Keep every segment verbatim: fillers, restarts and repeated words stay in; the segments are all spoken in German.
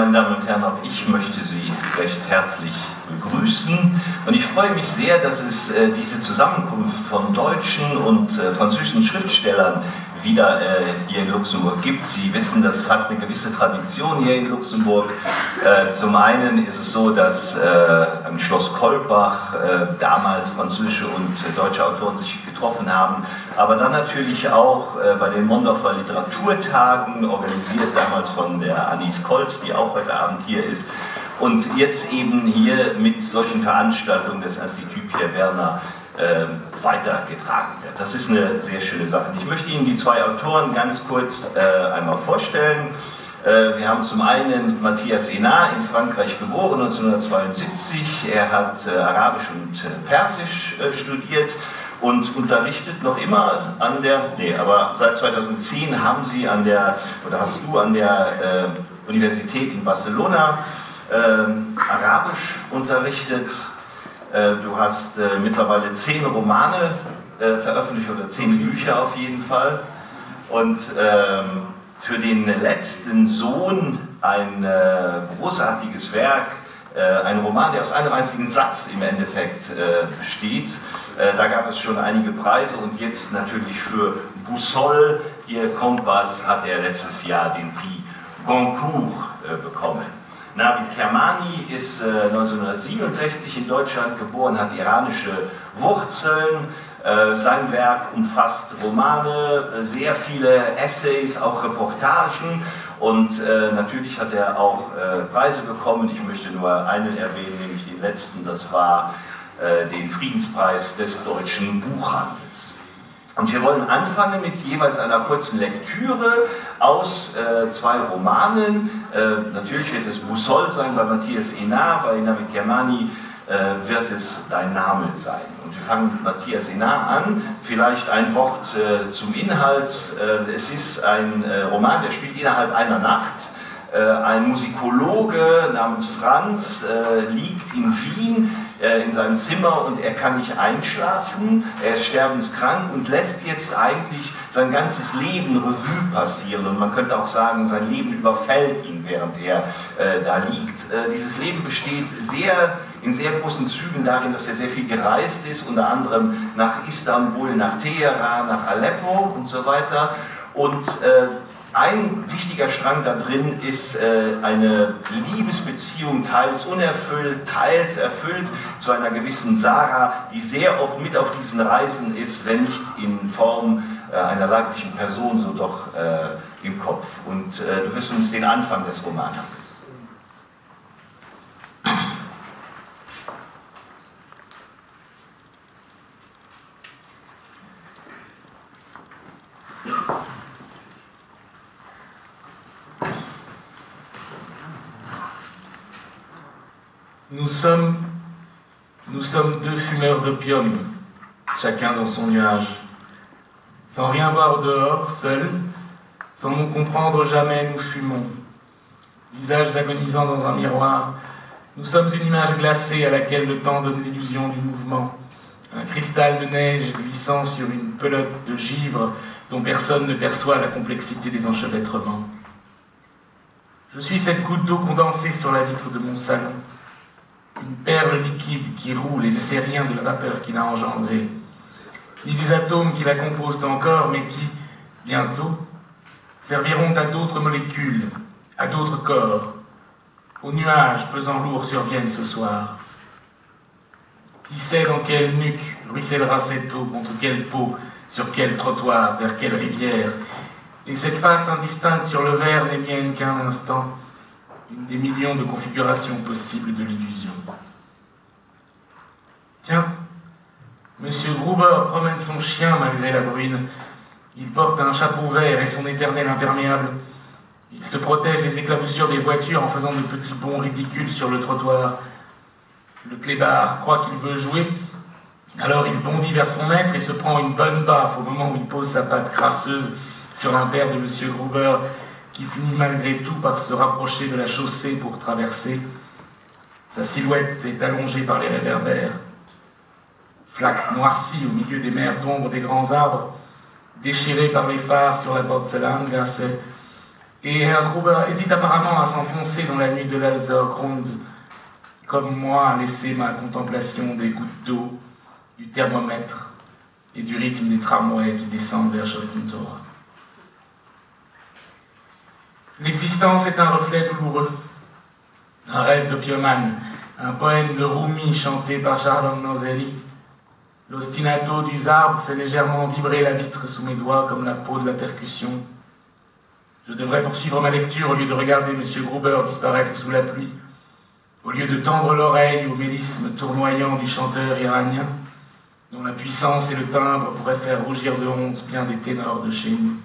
meine Damen und Herren, auch ich möchte Sie recht herzlich begrüßen. Und ich freue mich sehr, dass es äh, diese Zusammenkunft von deutschen und äh, französischen Schriftstellern wieder äh, hier in Luxemburg gibt. Sie wissen, das hat eine gewisse Tradition hier in Luxemburg. Äh, zum einen ist es so, dass äh, am Schloss Kolbach äh, damals französische und äh, deutsche Autoren sich getroffen haben, aber dann natürlich auch äh, bei den Mondorfer Literaturtagen, organisiert damals von der Anis Kolz, die auch heute Abend hier ist, und jetzt eben hier mit solchen Veranstaltungen des Institut Pierre Werner äh, weitergetragen wird. Das ist eine sehr schöne Sache. Ich möchte Ihnen die zwei Autoren ganz kurz äh, einmal vorstellen. Äh, wir haben zum einen Matthias Hénard, in Frankreich geboren, neunzehnhundertzweiundsiebzig. Er hat äh, Arabisch und äh, Persisch äh, studiert und unterrichtet noch immer an der, nee, aber seit zweitausendzehn haben Sie an der, oder hast du an der äh, Universität in Barcelona äh, Arabisch unterrichtet. Äh, du hast äh, mittlerweile zehn Romane äh, veröffentlicht, oder zehn Bücher auf jeden Fall. Und ähm, für den letzten Sohn ein äh, großartiges Werk, ein Roman, der aus einem einzigen Satz im Endeffekt äh, besteht. Äh, da gab es schon einige Preise und jetzt natürlich für Boussole, hier Kompass, hat er letztes Jahr den Prix Goncourt äh, bekommen. Navid Kermani ist äh, neunzehnhundertsiebenundsechzig in Deutschland geboren, hat iranische Wurzeln. Äh, sein Werk umfasst Romane, äh, sehr viele Essays, auch Reportagen. Und äh, natürlich hat er auch äh, Preise bekommen. Ich möchte nur einen erwähnen, nämlich den letzten, das war äh, den Friedenspreis des deutschen Buchhandels. Und wir wollen anfangen mit jeweils einer kurzen Lektüre aus äh, zwei Romanen. Äh, natürlich wird es Boussole sein bei Matthias Hénard, bei Navid Kermani äh, wird es Dein Name sein. Und wir fangen mit Matthias Hénard an. Vielleicht ein Wort äh, zum Inhalt. Äh, es ist ein äh, Roman, der spielt innerhalb einer Nacht. Äh, ein Musikologe namens Franz äh, liegt in Wien äh, in seinem Zimmer und er kann nicht einschlafen. Er ist sterbenskrank und lässt jetzt eigentlich sein ganzes Leben Revue passieren. Und man könnte auch sagen, sein Leben überfällt ihn, während er äh, da liegt. Äh, dieses Leben besteht sehr in sehr großen Zügen darin, dass er sehr viel gereist ist, unter anderem nach Istanbul, nach Teheran, nach Aleppo und so weiter. Und äh, ein wichtiger Strang da drin ist äh, eine Liebesbeziehung, teils unerfüllt, teils erfüllt, zu einer gewissen Sarah, die sehr oft mit auf diesen Reisen ist, wenn nicht in Form äh, einer leiblichen Person, so doch äh, im Kopf. Und äh, du wirst uns den Anfang des Romans lesen. Nous sommes, nous sommes deux fumeurs d'opium, chacun dans son nuage. Sans rien voir dehors, seuls, sans nous comprendre jamais, nous fumons. Visages agonisants dans un miroir, nous sommes une image glacée à laquelle le temps donne l'illusion du mouvement. Un cristal de neige glissant sur une pelote de givre dont personne ne perçoit la complexité des enchevêtrements. Je suis cette goutte d'eau condensée sur la vitre de mon salon. Une perle liquide qui roule et ne sait rien de la vapeur qui l'a engendrée, ni des atomes qui la composent encore, mais qui, bientôt, serviront à d'autres molécules, à d'autres corps, aux nuages pesant lourd surviennent ce soir. Qui sait dans quelle nuque ruissellera cette eau, contre quelle peau, sur quel trottoir, vers quelle rivière, et cette face indistincte sur le verre n'est mienne qu'un instant, une des millions de configurations possibles de l'illusion. Tiens, Monsieur Gruber promène son chien malgré la bruine. Il porte un chapeau vert et son éternel imperméable. Il se protège des éclaboussures des voitures en faisant de petits bonds ridicules sur le trottoir. Le clébard croit qu'il veut jouer, alors il bondit vers son maître et se prend une bonne baffe au moment où il pose sa patte crasseuse sur l'impair de Monsieur Gruber, qui finit malgré tout par se rapprocher de la chaussée pour traverser. Sa silhouette est allongée par les réverbères. Flaque noircie au milieu des mers d'ombre des grands arbres, déchirée par les phares sur la Porzellangasse, Et Herr Gruber hésite apparemment à s'enfoncer dans la nuit de l'Alzergrund, comme moi à laisser ma contemplation des gouttes d'eau, du thermomètre et du rythme des tramways qui descendent vers Schottentor. L'existence est un reflet douloureux, un rêve d'opiumane, un poème de Rumi chanté par Charles Nozeri. L'ostinato du zarbe fait légèrement vibrer la vitre sous mes doigts comme la peau de la percussion. Je devrais poursuivre ma lecture au lieu de regarder M. Gruber disparaître sous la pluie, au lieu de tendre l'oreille au mélisme tournoyant du chanteur iranien, dont la puissance et le timbre pourraient faire rougir de honte bien des ténors de chez nous.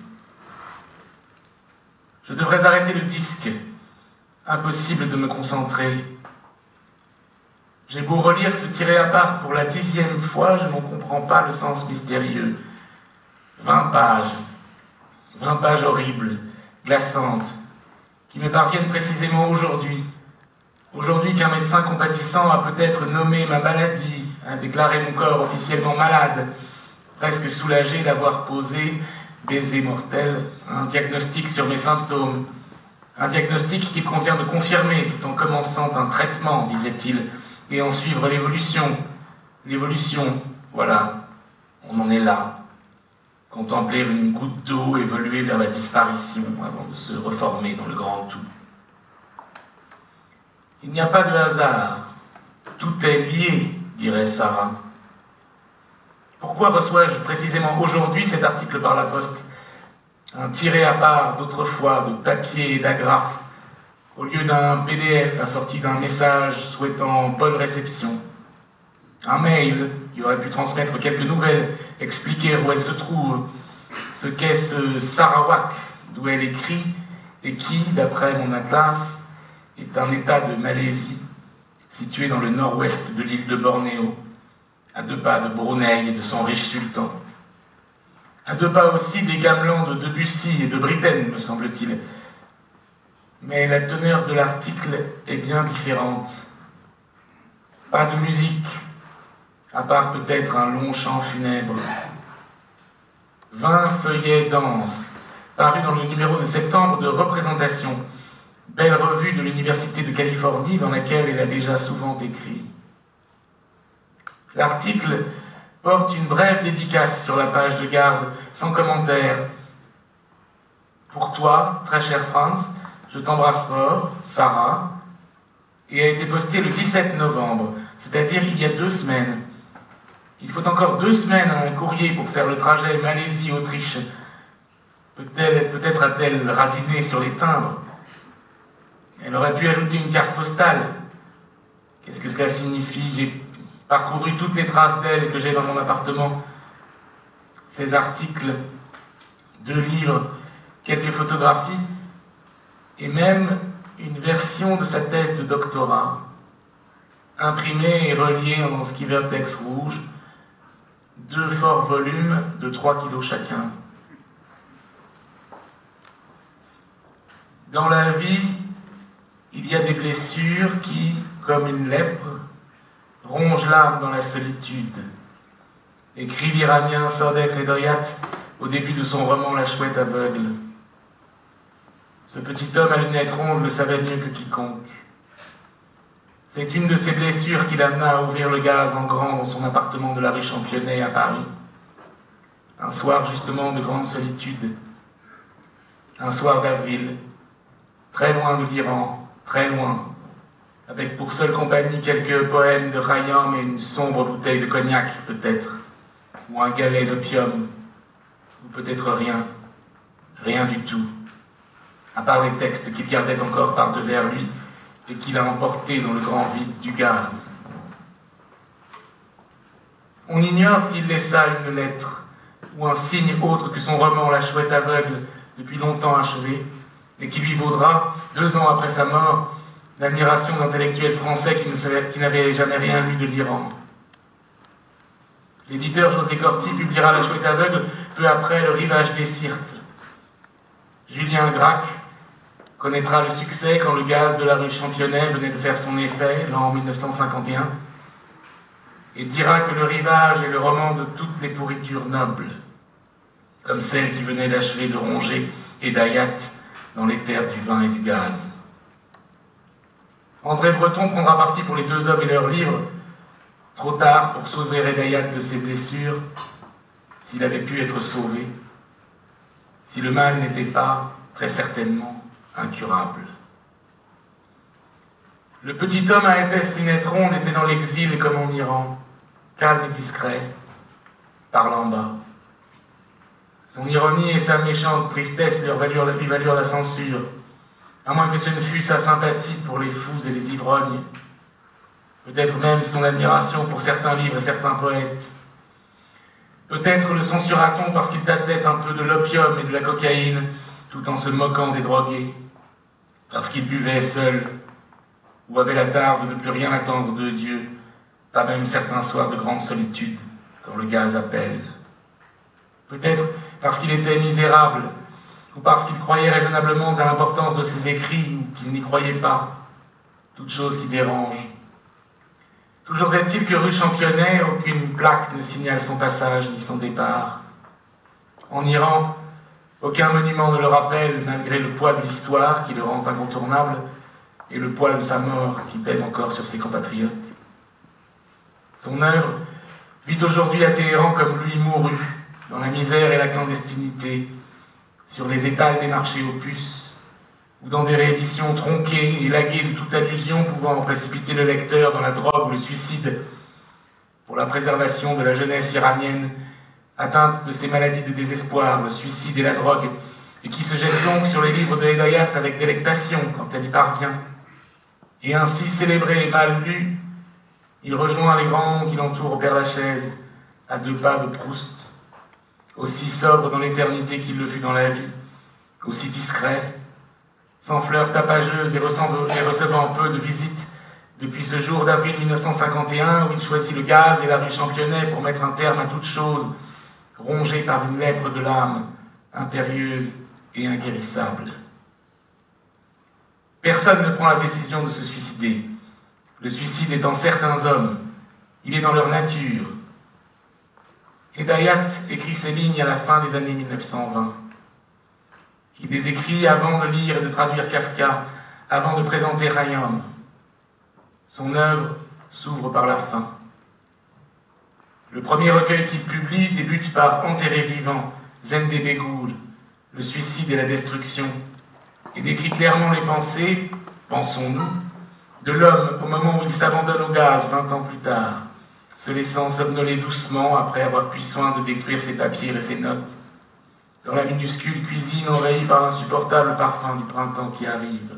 Je devrais arrêter le disque. Impossible de me concentrer. J'ai beau relire ce tiré à part pour la dixième fois, je n'en comprends pas le sens mystérieux. Vingt pages. Vingt pages horribles, glaçantes, qui me parviennent précisément aujourd'hui. Aujourd'hui qu'un médecin compatissant a peut-être nommé ma maladie, a déclaré mon corps officiellement malade, presque soulagé d'avoir posé, baiser mortel, un diagnostic sur mes symptômes. Un diagnostic qu'il convient de confirmer tout en commençant un traitement, disait-il, et en suivre l'évolution. L'évolution, voilà, on en est là. Contempler une goutte d'eau évoluer vers la disparition avant de se reformer dans le grand tout. Il n'y a pas de hasard, tout est lié, dirait Sarah. Pourquoi reçois-je précisément aujourd'hui cet article par la poste? Un tiré à part d'autrefois de papier et d'agrafes, au lieu d'un P D F assorti d'un message souhaitant bonne réception. Un mail qui aurait pu transmettre quelques nouvelles, expliquer où elle se trouve, ce qu'est ce Sarawak d'où elle écrit et qui, d'après mon atlas, est un état de Malaisie situé dans le nord-ouest de l'île de Bornéo, à deux pas de Brunei et de son riche sultan. À deux pas aussi des gamelans de Debussy et de Britten, me semble-t-il. Mais la teneur de l'article est bien différente. Pas de musique, à part peut-être un long chant funèbre. Vingt feuillets denses, parus dans le numéro de septembre de Représentation, belle revue de l'Université de Californie dans laquelle elle a déjà souvent écrit. L'article porte une brève dédicace sur la page de garde, sans commentaire. Pour toi, très cher Franz, je t'embrasse fort, Sarah, et a été posté le dix-sept novembre, c'est-à-dire il y a deux semaines. Il faut encore deux semaines à un courrier pour faire le trajet Malaisie-Autriche. Peut-être, peut-être a-t-elle radiné sur les timbres. Elle aurait pu ajouter une carte postale. Qu'est-ce que cela signifie? J'ai parcouru toutes les traces d'elle que j'ai dans mon appartement. Ces articles, deux livres, quelques photographies, et même une version de sa thèse de doctorat, imprimée et reliée en skivertex rouge, deux forts volumes de trois kilos chacun. Dans la vie, il y a des blessures qui, comme une lèpre, rongent l'âme dans la solitude, écrit l'Iranien Sadek Redoyat au début de son roman La Chouette aveugle. Ce petit homme à lunettes rondes le savait mieux que quiconque. C'est une de ces blessures qui l'amena à ouvrir le gaz en grand dans son appartement de la rue Championnet à Paris. Un soir justement de grande solitude. Un soir d'avril, très loin de l'Iran, très loin, avec pour seule compagnie quelques poèmes de Khayyam et une sombre bouteille de cognac, peut-être, ou un galet d'opium, ou peut-être rien, rien du tout, à part les textes qu'il gardait encore par-devers lui et qu'il a emportés dans le grand vide du gaz. On ignore s'il laissa une lettre ou un signe autre que son roman La Chouette aveugle, depuis longtemps achevé, et qui lui vaudra, deux ans après sa mort, l'admiration d'intellectuels français qui, ne, qui n'avaient jamais rien lu de l'Iran. L'éditeur José Corti publiera La Chouette aveugle peu après Le Rivage des Sirtes. Julien Gracq connaîtra le succès quand le gaz de la rue Championnet venait de faire son effet, l'an mille neuf cent cinquante et un, et dira que Le Rivage est le roman de toutes les pourritures nobles, comme celle qui venait d'achever de Ronget et d'Ayat dans les terres du vin et du gaz. André Breton prendra parti pour les deux hommes et leurs livres, trop tard pour sauver Hédayat de ses blessures, s'il avait pu être sauvé, si le mal n'était pas, très certainement, incurable. Le petit homme à épaisse lunette ronde était dans l'exil comme en Iran, calme et discret, parlant bas. Son ironie et sa méchante tristesse lui valurent, lui valurent la censure, à moins que ce ne fût sa sympathie pour les fous et les ivrognes, peut-être même son admiration pour certains livres et certains poètes. Peut-être le censura-t-on parce qu'il datait un peu de l'opium et de la cocaïne, tout en se moquant des drogués, parce qu'il buvait seul, ou avait la tare de ne plus rien attendre de Dieu, pas même certains soirs de grande solitude, quand le gaz appelle. Peut-être parce qu'il était misérable, ou parce qu'il croyait raisonnablement à l'importance de ses écrits, ou qu'il n'y croyait pas, toute chose qui dérange. Toujours est-il que rue Championnet, aucune plaque ne signale son passage ni son départ. En Iran, aucun monument ne le rappelle, malgré le poids de l'histoire qui le rend incontournable, et le poids de sa mort qui pèse encore sur ses compatriotes. Son œuvre vit aujourd'hui à Téhéran comme lui mourut, dans la misère et la clandestinité, sur les étals des marchés aux puces, ou dans des rééditions tronquées et laguées de toute allusion pouvant précipiter le lecteur dans la drogue ou le suicide, pour la préservation de la jeunesse iranienne, atteinte de ces maladies de désespoir, le suicide et la drogue, et qui se jette donc sur les livres de Hédayat avec délectation quand elle y parvient. Et ainsi célébré et mal lu, il rejoint les grands noms qui l'entourent au Père-Lachaise, à deux pas de Proust, aussi sobre dans l'éternité qu'il le fut dans la vie, aussi discret, sans fleurs tapageuses et recevant peu de visites, depuis ce jour d'avril mille neuf cent cinquante et un où il choisit le gaz et la rue Championnet pour mettre un terme à toute chose, rongé par une lèpre de l'âme, impérieuse et inguérissable. Personne ne prend la décision de se suicider. Le suicide est en certains hommes, il est dans leur nature. Hédayat écrit ces lignes à la fin des années mille neuf cent vingt. Il les écrit avant de lire et de traduire Kafka, avant de présenter Khayyam. Son œuvre s'ouvre par la fin. Le premier recueil qu'il publie débute par Enterré vivant, Zende Begoul, le suicide et la destruction, et décrit clairement les pensées, pensons-nous, de l'homme au moment où il s'abandonne au gaz vingt ans plus tard, se laissant somnoler doucement après avoir pris soin de détruire ses papiers et ses notes, dans la minuscule cuisine envahie par l'insupportable parfum du printemps qui arrive.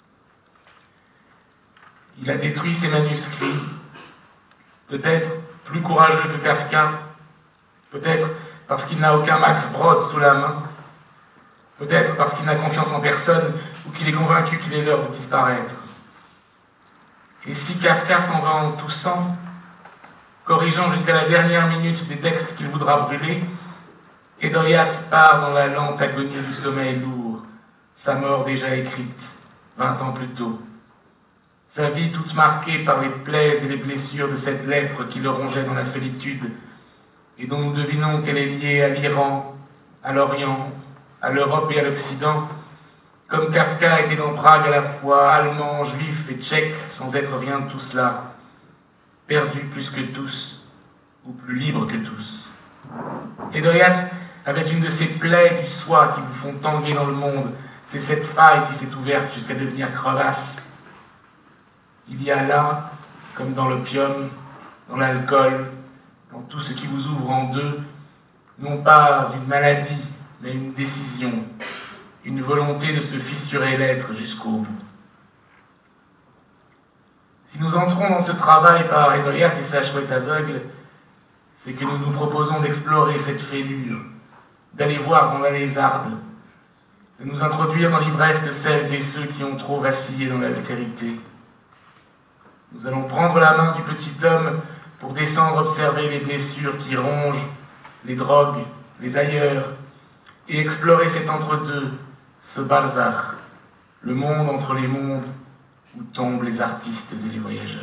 Il a détruit ses manuscrits, peut-être plus courageux que Kafka, peut-être parce qu'il n'a aucun Max Brod sous la main, peut-être parce qu'il n'a confiance en personne ou qu'il est convaincu qu'il est l'heure de disparaître. Et si Kafka s'en va en toussant, corrigeant jusqu'à la dernière minute des textes qu'il voudra brûler, Hédayat part dans la lente agonie du sommeil lourd, sa mort déjà écrite, vingt ans plus tôt. Sa vie toute marquée par les plaies et les blessures de cette lèpre qui le rongeait dans la solitude, et dont nous devinons qu'elle est liée à l'Iran, à l'Orient, à l'Europe et à l'Occident, comme Kafka était dans Prague à la fois allemand, juif et tchèque, sans être rien de tout cela, perdu plus que tous, ou plus libre que tous. Hédayat avait une de ces plaies du soi qui vous font tanguer dans le monde, c'est cette faille qui s'est ouverte jusqu'à devenir crevasse. Il y a là, comme dans l'opium, dans l'alcool, dans tout ce qui vous ouvre en deux, non pas une maladie, mais une décision, une volonté de se fissurer l'être jusqu'au bout. Si nous entrons dans ce travail par Hédayat et sa chouette aveugle, c'est que nous nous proposons d'explorer cette fêlure, d'aller voir dans la lézarde, de nous introduire dans l'ivresse de celles et ceux qui ont trop vacillé dans l'altérité. Nous allons prendre la main du petit homme pour descendre observer les blessures qui rongent, les drogues, les ailleurs, et explorer cet entre-deux, ce barzakh, le monde entre les mondes où tombent les artistes et les voyageurs.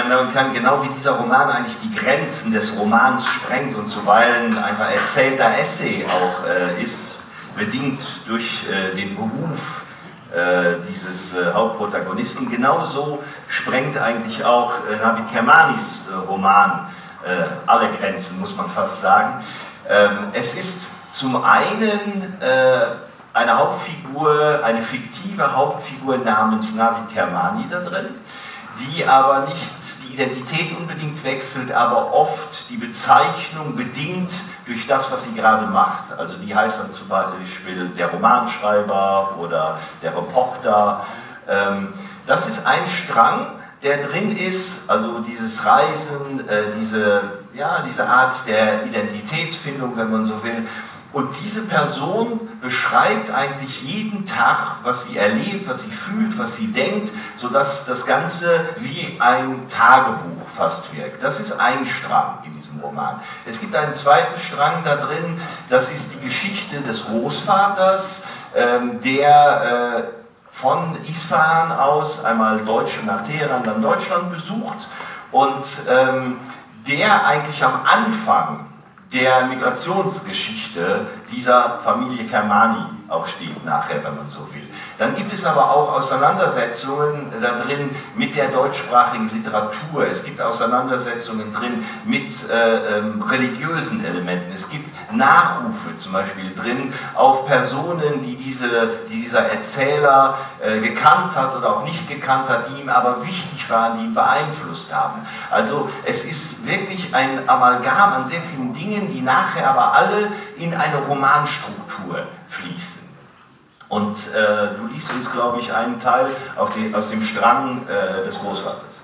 meine Damen und Herren, genau wie dieser Roman eigentlich die Grenzen des Romans sprengt und zuweilen einfach erzählter Essay auch äh, ist, bedingt durch äh, den Beruf äh, dieses äh, Hauptprotagonisten, genauso sprengt eigentlich auch äh, Navid Kermanis äh, Roman äh, alle Grenzen, muss man fast sagen. Ähm, es ist zum einen äh, eine Hauptfigur, eine fiktive Hauptfigur namens Navid Kermani da drin, die aber nicht die Identität unbedingt wechselt, aber oft die Bezeichnung bedingt durch das, was sie gerade macht. Also die heißt dann zum Beispiel der Romanschreiber oder der Reporter. Das ist ein Strang, der drin ist, also dieses Reisen, diese, ja, diese Art der Identitätsfindung, wenn man so will. Und diese Person beschreibt eigentlich jeden Tag, was sie erlebt, was sie fühlt, was sie denkt, sodass das Ganze wie ein Tagebuch fast wirkt. Das ist ein Strang in diesem Roman. Es gibt einen zweiten Strang da drin, das ist die Geschichte des Großvaters, ähm, der äh, von Isfahan aus einmal Deutschland nach Teheran, dann Deutschland besucht und ähm, der eigentlich am Anfang der Migrationsgeschichte dieser Familie Kermani auch steht nachher, wenn man so will. Dann gibt es aber auch Auseinandersetzungen da drin mit der deutschsprachigen Literatur. Es gibt Auseinandersetzungen drin mit äh, ähm, religiösen Elementen. Es gibt Nachrufe zum Beispiel drin auf Personen, die, diese, die dieser Erzähler äh, gekannt hat oder auch nicht gekannt hat, die ihm aber wichtig waren, die ihn beeinflusst haben. Also es ist wirklich ein Amalgam an sehr vielen Dingen, die nachher aber alle in eine Romanstruktur fließen. Und äh, du liest uns, glaube ich, einen Teil auf die, aus dem Strang äh, des Großvaters.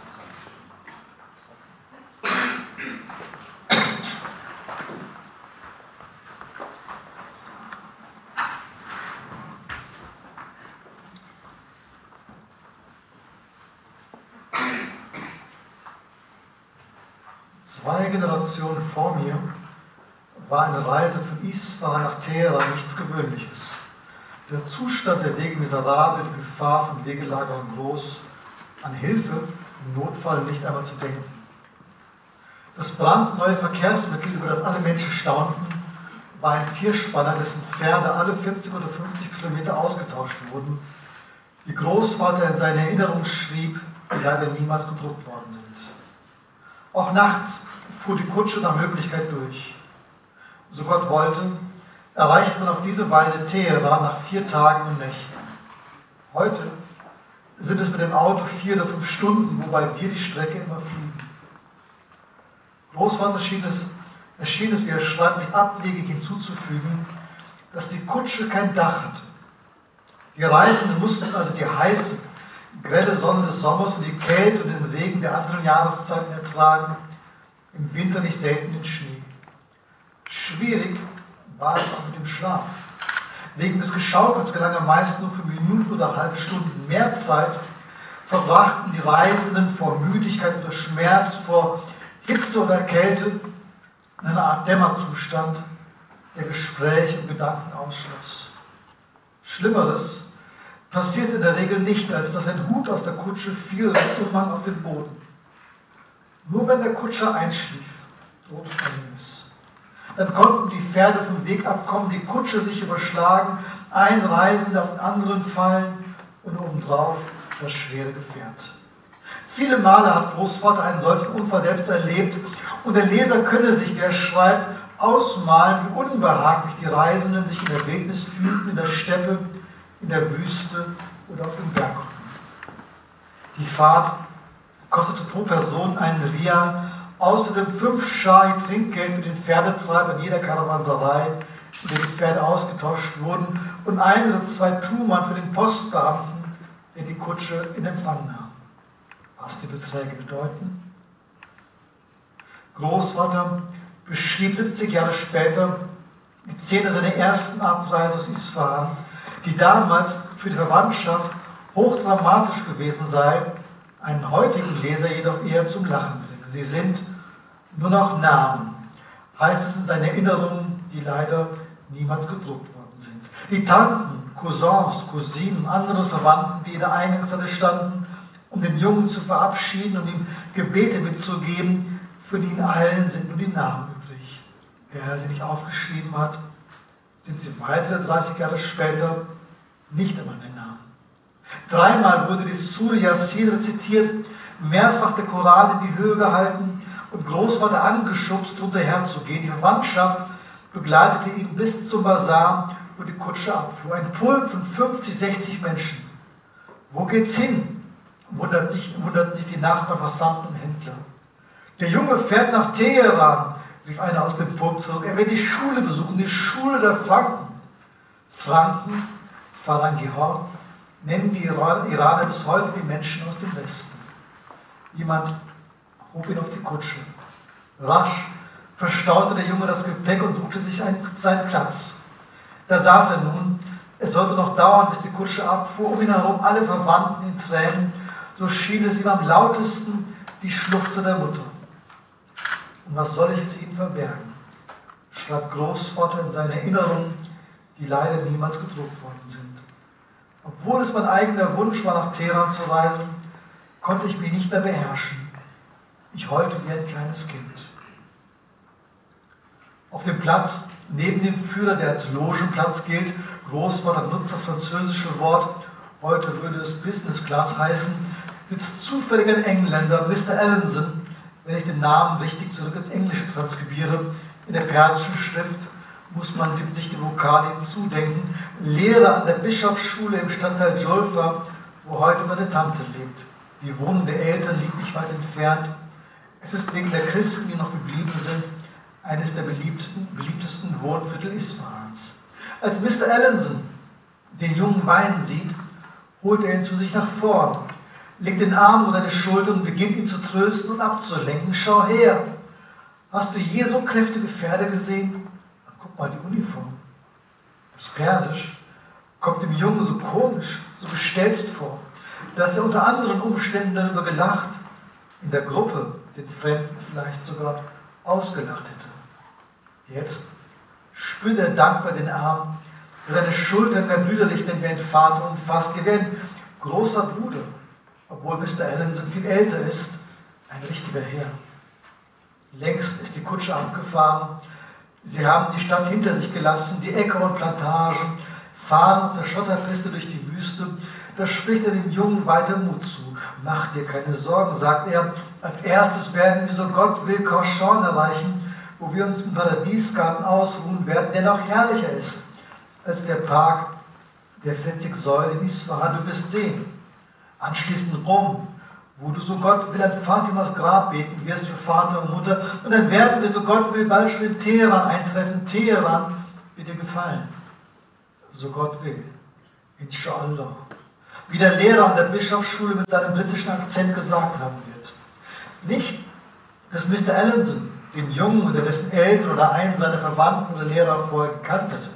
Zwei Generationen vor mir war eine Reise von Isfahan nach Teheran nichts Gewöhnliches. Der Zustand der Wege miserabel, die Gefahr von Wegelagerung groß, an Hilfe im Notfall nicht einmal zu denken. Das brandneue Verkehrsmittel, über das alle Menschen staunten, war ein Vierspanner, dessen Pferde alle vierzig oder fünfzig Kilometer ausgetauscht wurden, wie Großvater in seinen Erinnerungen schrieb, die leider niemals gedruckt worden sind. Auch nachts fuhr die Kutsche nach Möglichkeit durch. So Gott wollte, erreicht man auf diese Weise Teheran nach vier Tagen und Nächten. Heute sind es mit dem Auto vier oder fünf Stunden, wobei wir die Strecke immer fliegen. Großvater schien es, erschien es, wie er schreibt, nicht abwegig hinzuzufügen, dass die Kutsche kein Dach hatte. Die Reisenden mussten also die heiße, grelle Sonne des Sommers und die Kälte und den Regen der anderen Jahreszeiten ertragen, im Winter nicht selten den Schnee. Schwierig war es auch mit dem Schlaf. Wegen des Geschaukels gelang er meist nur für Minuten oder halbe Stunden. Mehr Zeit verbrachten die Reisenden vor Müdigkeit oder Schmerz, vor Hitze oder Kälte in einer Art Dämmerzustand, der Gespräche und Gedanken ausschloss. Schlimmeres passiert in der Regel nicht, als dass ein Hut aus der Kutsche fiel und ein Umhang auf den Boden. Nur wenn der Kutscher einschlief, drohte Verhängnis. Dann konnten die Pferde vom Weg abkommen, die Kutsche sich überschlagen, ein Reisender auf den anderen fallen und obendrauf das schwere Gefährt. Viele Male hat Großvater einen solchen Unfall selbst erlebt und der Leser könne sich, wie er schreibt, ausmalen, wie unbehaglich die Reisenden sich in der Wildnis fühlten, in der Steppe, in der Wüste oder auf dem Bergrücken. Die Fahrt kostete pro Person einen Rial, außerdem fünf Schai Trinkgeld für den Pferdetreiber in jeder Karawanserei, in der die Pferde ausgetauscht wurden, und ein oder zwei Tuman für den Postbeamten, der die Kutsche in Empfang nahm. Was die Beträge bedeuten? Großvater beschrieb siebzig Jahre später die Szene seiner ersten Abreise aus Isfahan, die damals für die Verwandtschaft hochdramatisch gewesen sei, einen heutigen Leser jedoch eher zum Lachen bringen. Sie sind nur noch Namen, heißt es in seinen Erinnerungen, die leider niemals gedruckt worden sind. Die Tanten, Cousins, Cousinen, andere Verwandten, die in der Eingangsseite standen um den Jungen zu verabschieden und ihm Gebete mitzugeben. Für ihn allen sind nur die Namen übrig. Der Herr sie nicht aufgeschrieben hat, sind sie weitere dreißig Jahre später nicht einmal mehr Namen. Dreimal wurde die Sure Yasin rezitiert, mehrfach der Koran in die Höhe gehalten und Großvater angeschubst, drunter herzugehen. Die Verwandtschaft begleitete ihn bis zum Basar, wo die Kutsche abfuhr. Ein Pulk von fünfzig, sechzig Menschen. Wo geht's hin? Wundert sich, wundert sich die Nachbarn, Passanten und Händler. Der Junge fährt nach Teheran, rief einer aus dem Pulk zurück. Er wird die Schule besuchen, die Schule der Franken. Franken, Farangihor, nennen die Iraner bis heute die Menschen aus dem Westen. Jemand hob ihn auf die Kutsche. Rasch verstaute der Junge das Gepäck und suchte sich einen, seinen Platz. Da saß er nun. Es sollte noch dauern, bis die Kutsche abfuhr, um ihn herum alle Verwandten in Tränen. So schien es ihm am lautesten die Schluchze der Mutter. Und was soll ich es ihnen verbergen? Schreibt Großvater in seinen Erinnerungen, die leider niemals gedruckt worden sind. Obwohl es mein eigener Wunsch war, nach Teheran zu reisen, konnte ich mich nicht mehr beherrschen. Ich heulte wie ein kleines Kind. Auf dem Platz neben dem Führer, der als Logenplatz gilt, Großvater nutzt das französische Wort, heute würde es Business Class heißen, sitzt zufällig ein Engländer, Mister Allinson, wenn ich den Namen richtig zurück ins Englische transkribiere. In der persischen Schrift muss man sich die Vokale hinzudenken. Lehrer an der Bischofsschule im Stadtteil Julfa, wo heute meine Tante lebt. Die Wohnung der Eltern liegt nicht weit entfernt. Es ist wegen der Christen, die noch geblieben sind, eines der beliebtesten, beliebtesten Wohnviertel Isfahans. Als Mister Allinson den Jungen weinen sieht, holt er ihn zu sich nach vorn, legt den Arm um seine Schulter und beginnt ihn zu trösten und abzulenken. Schau her, hast du je so kräftige Pferde gesehen? Guck mal die Uniform. Das Persisch kommt dem Jungen so komisch, so gestelzt vor, dass er unter anderen Umständen darüber gelacht, in der Gruppe den Fremden vielleicht sogar ausgelacht hätte. Jetzt spürt er dankbar den Arm, der seine Schultern mehr brüderlich denn wie ein Vater umfasst. Er wäre ein großer Bruder, obwohl Mister Allinson viel älter ist, ein richtiger Herr. Längst ist die Kutsche abgefahren. Sie haben die Stadt hinter sich gelassen, die Äcker und Plantagen, fahren auf der Schotterpiste durch die Wüste. Da spricht er dem Jungen weiter Mut zu. Mach dir keine Sorgen, sagt er. Als erstes werden wir, so Gott will, Korschorn erreichen, wo wir uns im Paradiesgarten ausruhen werden, der noch herrlicher ist als der Park der vierzig Säulen in Isfahan. Du wirst sehen. Anschließend Rom, wo du, so Gott will, an Fatimas Grab beten wirst für Vater und Mutter. Und dann werden wir, so Gott will, bald schon in Teheran eintreffen. Teheran wird dir gefallen. So Gott will. Inshallah. Wie der Lehrer an der Bischofsschule mit seinem britischen Akzent gesagt haben wird. Nicht, dass Mister Allinson den Jungen oder dessen Eltern oder einen seiner Verwandten oder Lehrer vorher gekannt hätte.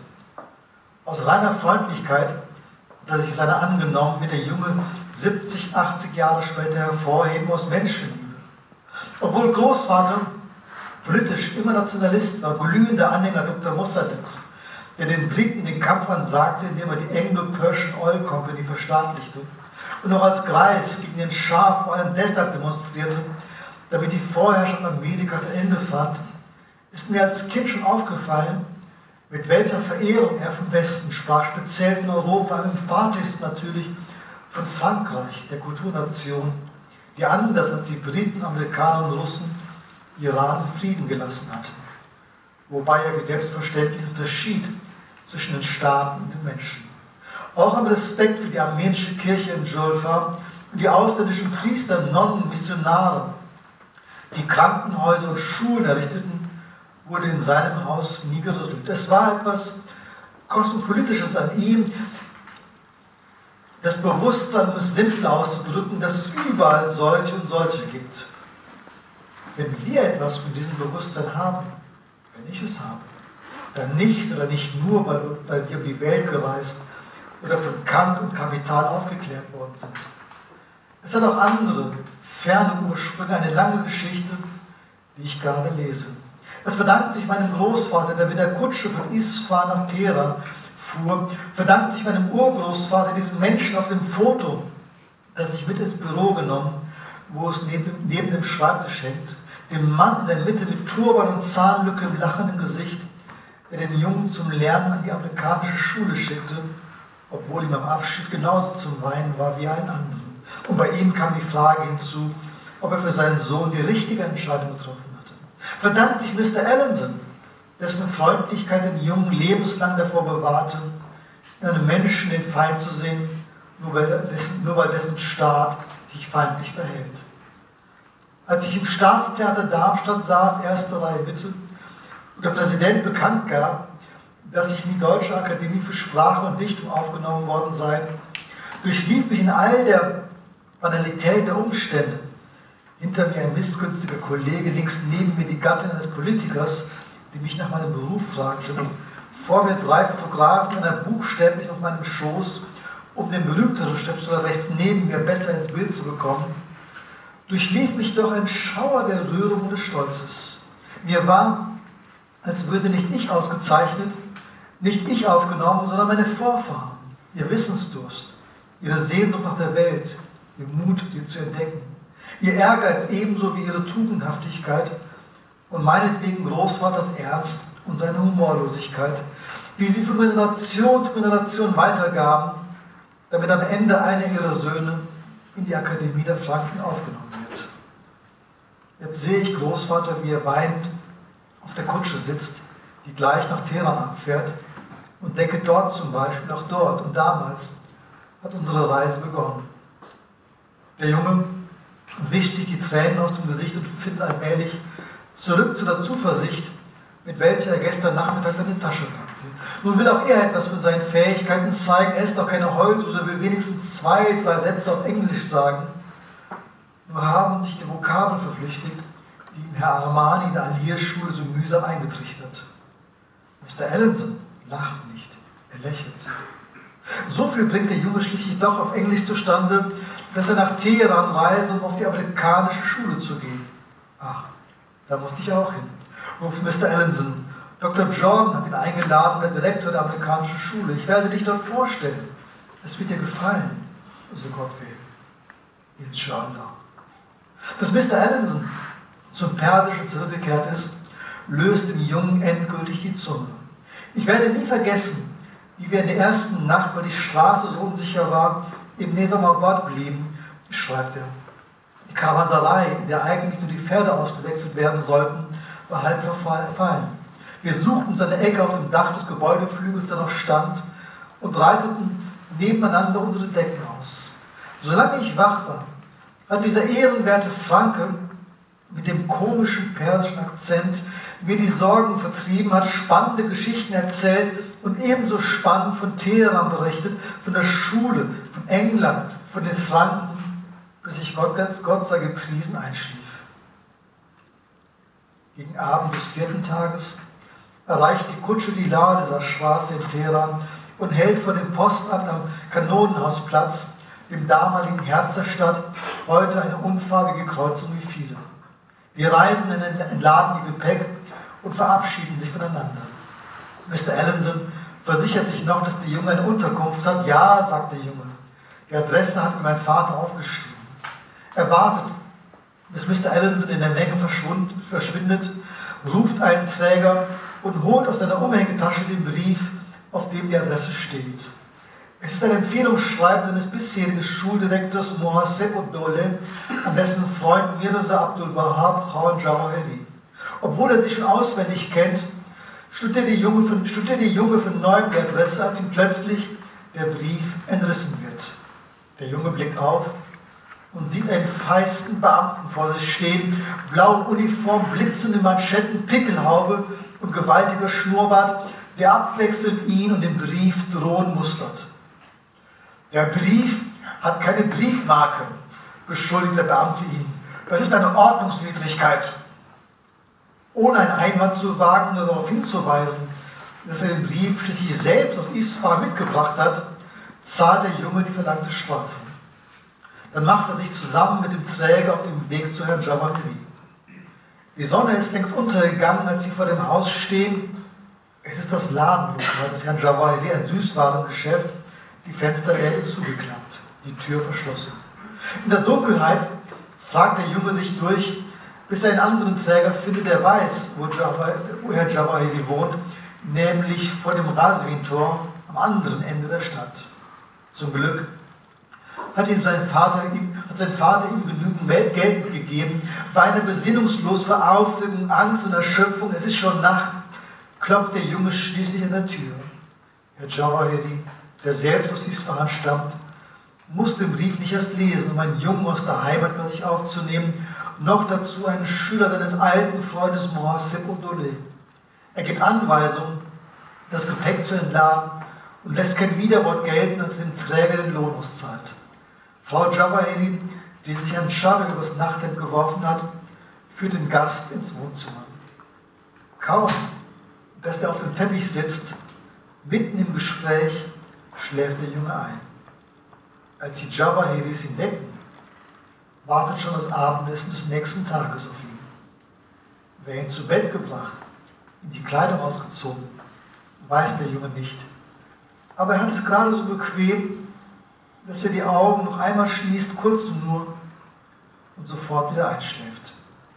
Aus reiner Freundlichkeit hat er sich seiner angenommen, wird der Junge siebzig, achtzig Jahre später hervorheben aus Menschenliebe. Obwohl Großvater politisch immer Nationalist war, glühender Anhänger Doktor Mossadeghs, der den Briten den Kampf ansagte, indem er die Anglo-Persian Oil Company verstaatlichte und auch als Greis gegen den Schah vor allem deshalb demonstrierte, damit die Vorherrschaft Amerikas ein Ende fand, ist mir als Kind schon aufgefallen, mit welcher Verehrung er vom Westen sprach, speziell von Europa, am emphatigsten natürlich von Frankreich, der Kulturnation, die anders als die Briten, Amerikaner und Russen Iran in Frieden gelassen hatte. Wobei er wie selbstverständlich unterschied zwischen den Staaten und den Menschen. Auch am Respekt für die armenische Kirche in Julfa und die ausländischen Priester, Nonnen, Missionare, die Krankenhäuser und Schulen errichteten, wurde in seinem Haus nie gerüttelt. Es war etwas Kosmopolitisches an ihm, das Bewusstsein, um es simpel auszudrücken, dass es überall solche und solche gibt. Wenn wir etwas von diesem Bewusstsein haben, wenn ich es habe, dann nicht oder nicht nur, weil, weil wir um die Welt gereist oder von Kant und Kapital aufgeklärt worden sind. Es hat auch andere, ferne Ursprünge, eine lange Geschichte, die ich gerade lese. Das verdankt sich meinem Großvater, der mit der Kutsche von Isfahan nach Teheran fuhr, verdankt sich meinem Urgroßvater, diesem Menschen auf dem Foto, das ich mit ins Büro genommen, wo es neben, neben dem Schreibtisch hängt, dem Mann in der Mitte mit Turban und Zahnlücke im lachenden Gesicht, der den Jungen zum Lernen an die amerikanische Schule schickte, obwohl ihm am Abschied genauso zum Weinen war wie allen anderen. Und bei ihm kam die Frage hinzu, ob er für seinen Sohn die richtige Entscheidung getroffen hatte. Verdankte ich Mister Allenson, dessen Freundlichkeit den Jungen lebenslang davor bewahrte, in einem Menschen den Feind zu sehen, nur weil dessen, nur weil dessen Staat sich feindlich verhält. Als ich im Staatstheater Darmstadt saß, erste Reihe Mitte, und der Präsident bekannt gab, dass ich in die Deutsche Akademie für Sprache und Dichtung aufgenommen worden sei, durchlief mich in all der Banalität der Umstände. Hinter mir ein missgünstiger Kollege, links neben mir die Gattin eines Politikers, die mich nach meinem Beruf fragte, vor mir drei Fotografen, einer buchstäblich auf meinem Schoß, um den berühmteren Schriftsteller rechts neben mir besser ins Bild zu bekommen, durchlief mich doch ein Schauer der Rührung und des Stolzes. Mir war, als würde nicht ich ausgezeichnet, nicht ich aufgenommen, sondern meine Vorfahren, ihr Wissensdurst, ihre Sehnsucht nach der Welt, ihr Mut, sie zu entdecken, ihr Ehrgeiz ebenso wie ihre Tugendhaftigkeit und meinetwegen Großvaters Ernst und seine Humorlosigkeit, die sie von Generation zu Generation weitergaben, damit am Ende einer ihrer Söhne in die Akademie der Franken aufgenommen wird. Jetzt sehe ich Großvater, wie er weinend auf der Kutsche sitzt, die gleich nach Teheran abfährt, und denke dort zum Beispiel, auch dort und damals hat unsere Reise begonnen. Der Junge wischt sich die Tränen aus dem Gesicht und findet allmählich zurück zu der Zuversicht, mit welcher er gestern Nachmittag seine Tasche packte. Nun will auch er etwas von seinen Fähigkeiten zeigen. Er ist doch keine Heulsuse, will wenigstens zwei, drei Sätze auf Englisch sagen. Nur haben sich die Vokabeln verflüchtigt, die ihm Herr Armani in der Allier-Schule so mühsam eingetrichtert. Mister Allenson lacht nicht, er lächelt. So viel bringt der Junge schließlich doch auf Englisch zustande, dass er nach Teheran reist, um auf die amerikanische Schule zu gehen. Ach, da musste ich auch hin, ruft Mister Allenson. Doktor Jordan hat ihn eingeladen, der Direktor der amerikanischen Schule. Ich werde dich dort vorstellen. Es wird dir gefallen, so Gott will. Inshallah. Dass Mister Allenson zum Persischen zurückgekehrt ist, löst dem Jungen endgültig die Zunge. Ich werde nie vergessen, wie wir in der ersten Nacht, weil die Straße so unsicher war, in Nizamabad blieben, schreibt er. Die Karawanserei, in der eigentlich nur die Pferde ausgewechselt werden sollten, war halb verfallen. Wir suchten seine Ecke auf dem Dach des Gebäudeflügels, der noch stand, und breiteten nebeneinander unsere Decken aus. Solange ich wach war, hat dieser ehrenwerte Franke mit dem komischen persischen Akzent mir die Sorgen vertrieben, hat spannende Geschichten erzählt und ebenso spannend von Teheran berichtet, von der Schule, von England, von den Franken, bis ich Gott, Gott sei gepriesen einschlief. Gegen Abend des vierten Tages erreicht die Kutsche die Ladeser Straße in Teheran und hält vor dem Postamt am Kanonenhausplatz, dem damaligen Herz der Stadt, heute eine unfarbige Kreuzung wie viele. Die Reisenden entladen ihr Gepäck und verabschieden sich voneinander. Mister Allenson versichert sich noch, dass der Junge eine Unterkunft hat. Ja, sagt der Junge, die Adresse hat mir mein Vater aufgeschrieben. Er wartet, bis Mister Allenson in der Menge verschwindet, ruft einen Träger und holt aus seiner Umhängetasche den Brief, auf dem die Adresse steht. Es ist ein Empfehlungsschreiben seines bisherigen Schuldirektors Mohaseb Uddole an dessen Freund Mirza Abdul Wahab Khan Jawahiri. Obwohl er sich schon auswendig kennt, studiert der Junge von, studiert die Junge von neuem die Adresse, als ihm plötzlich der Brief entrissen wird. Der Junge blickt auf und sieht einen feisten Beamten vor sich stehen, blaue Uniform, blitzende Manschetten, Pickelhaube und gewaltiger Schnurrbart, der abwechselnd ihn und den Brief drohend mustert. Der Brief hat keine Briefmarke, beschuldigt der Beamte ihn. Das ist eine Ordnungswidrigkeit. Ohne einen Einwand zu wagen oder darauf hinzuweisen, dass er den Brief schließlich selbst aus Isfahan mitgebracht hat, zahlt der Junge die verlangte Strafe. Dann macht er sich zusammen mit dem Träger auf den Weg zu Herrn Jawahiri. Die Sonne ist längst untergegangen, als sie vor dem Haus stehen. Es ist das Ladenlokal des Herrn Jawahiri, ein Süßwarengeschäft, die Fenster werden zugeklappt, die Tür verschlossen. In der Dunkelheit fragt der Junge sich durch, bis er einen anderen Träger findet, der weiß, wo, Java, wo Herr Jawahiri wohnt, nämlich vor dem Raswin-Tor am anderen Ende der Stadt. Zum Glück hat, ihm sein Vater, hat sein Vater ihm genügend Geld mitgegeben. Beinahe besinnungslos vor Aufregung, Angst und Erschöpfung, es ist schon Nacht, klopft der Junge schließlich an der Tür. Herr Jawahiri, der selbst aus Isfahan stammt, musste den Brief nicht erst lesen, um einen Jungen aus der Heimat bei sich aufzunehmen, noch dazu einen Schüler seines alten Freundes Mohaseb Odole. Er gibt Anweisungen, das Gepäck zu entladen und lässt kein Widerwort gelten, als er dem Träger den Lohn auszahlt. Frau Jawahiri, die sich einen Schal übers Nachthemd geworfen hat, führt den Gast ins Wohnzimmer. Kaum, dass er auf dem Teppich sitzt, mitten im Gespräch, schläft der Junge ein. Als die Jawahiris ihn wecken, wartet schon das Abendessen des nächsten Tages auf ihn. Wer ihn zu Bett gebracht, ihm die Kleidung ausgezogen, weiß der Junge nicht. Aber er hat es gerade so bequem, dass er die Augen noch einmal schließt, kurz nur, und sofort wieder einschläft.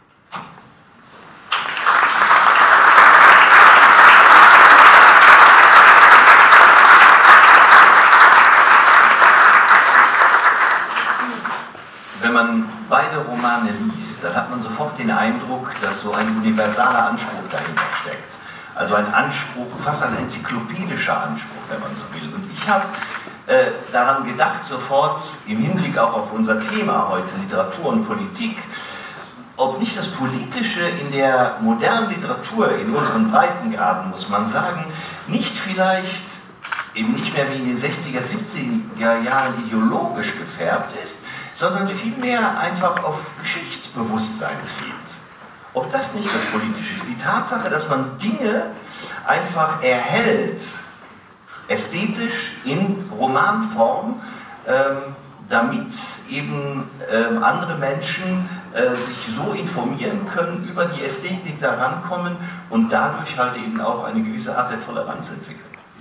Wenn man beide Romane liest, dann hat man sofort den Eindruck, dass so ein universaler Anspruch dahinter steckt. Also ein Anspruch, fast ein enzyklopädischer Anspruch, wenn man so will. Und ich habe äh, daran gedacht, sofort im Hinblick auch auf unser Thema heute, Literatur und Politik, ob nicht das Politische in der modernen Literatur, in unseren Breitengraden, muss man sagen, nicht vielleicht eben nicht mehr wie in den sechziger, siebziger Jahren ideologisch gefärbt ist, sondern vielmehr einfach auf Geschichtsbewusstsein zielt. Ob das nicht das Politische ist, die Tatsache, dass man Dinge einfach erhält, ästhetisch in Romanform, ähm, damit eben ähm, andere Menschen äh, sich so informieren können, über die Ästhetik da rankommen und dadurch halt eben auch eine gewisse Art der Toleranz entwickeln.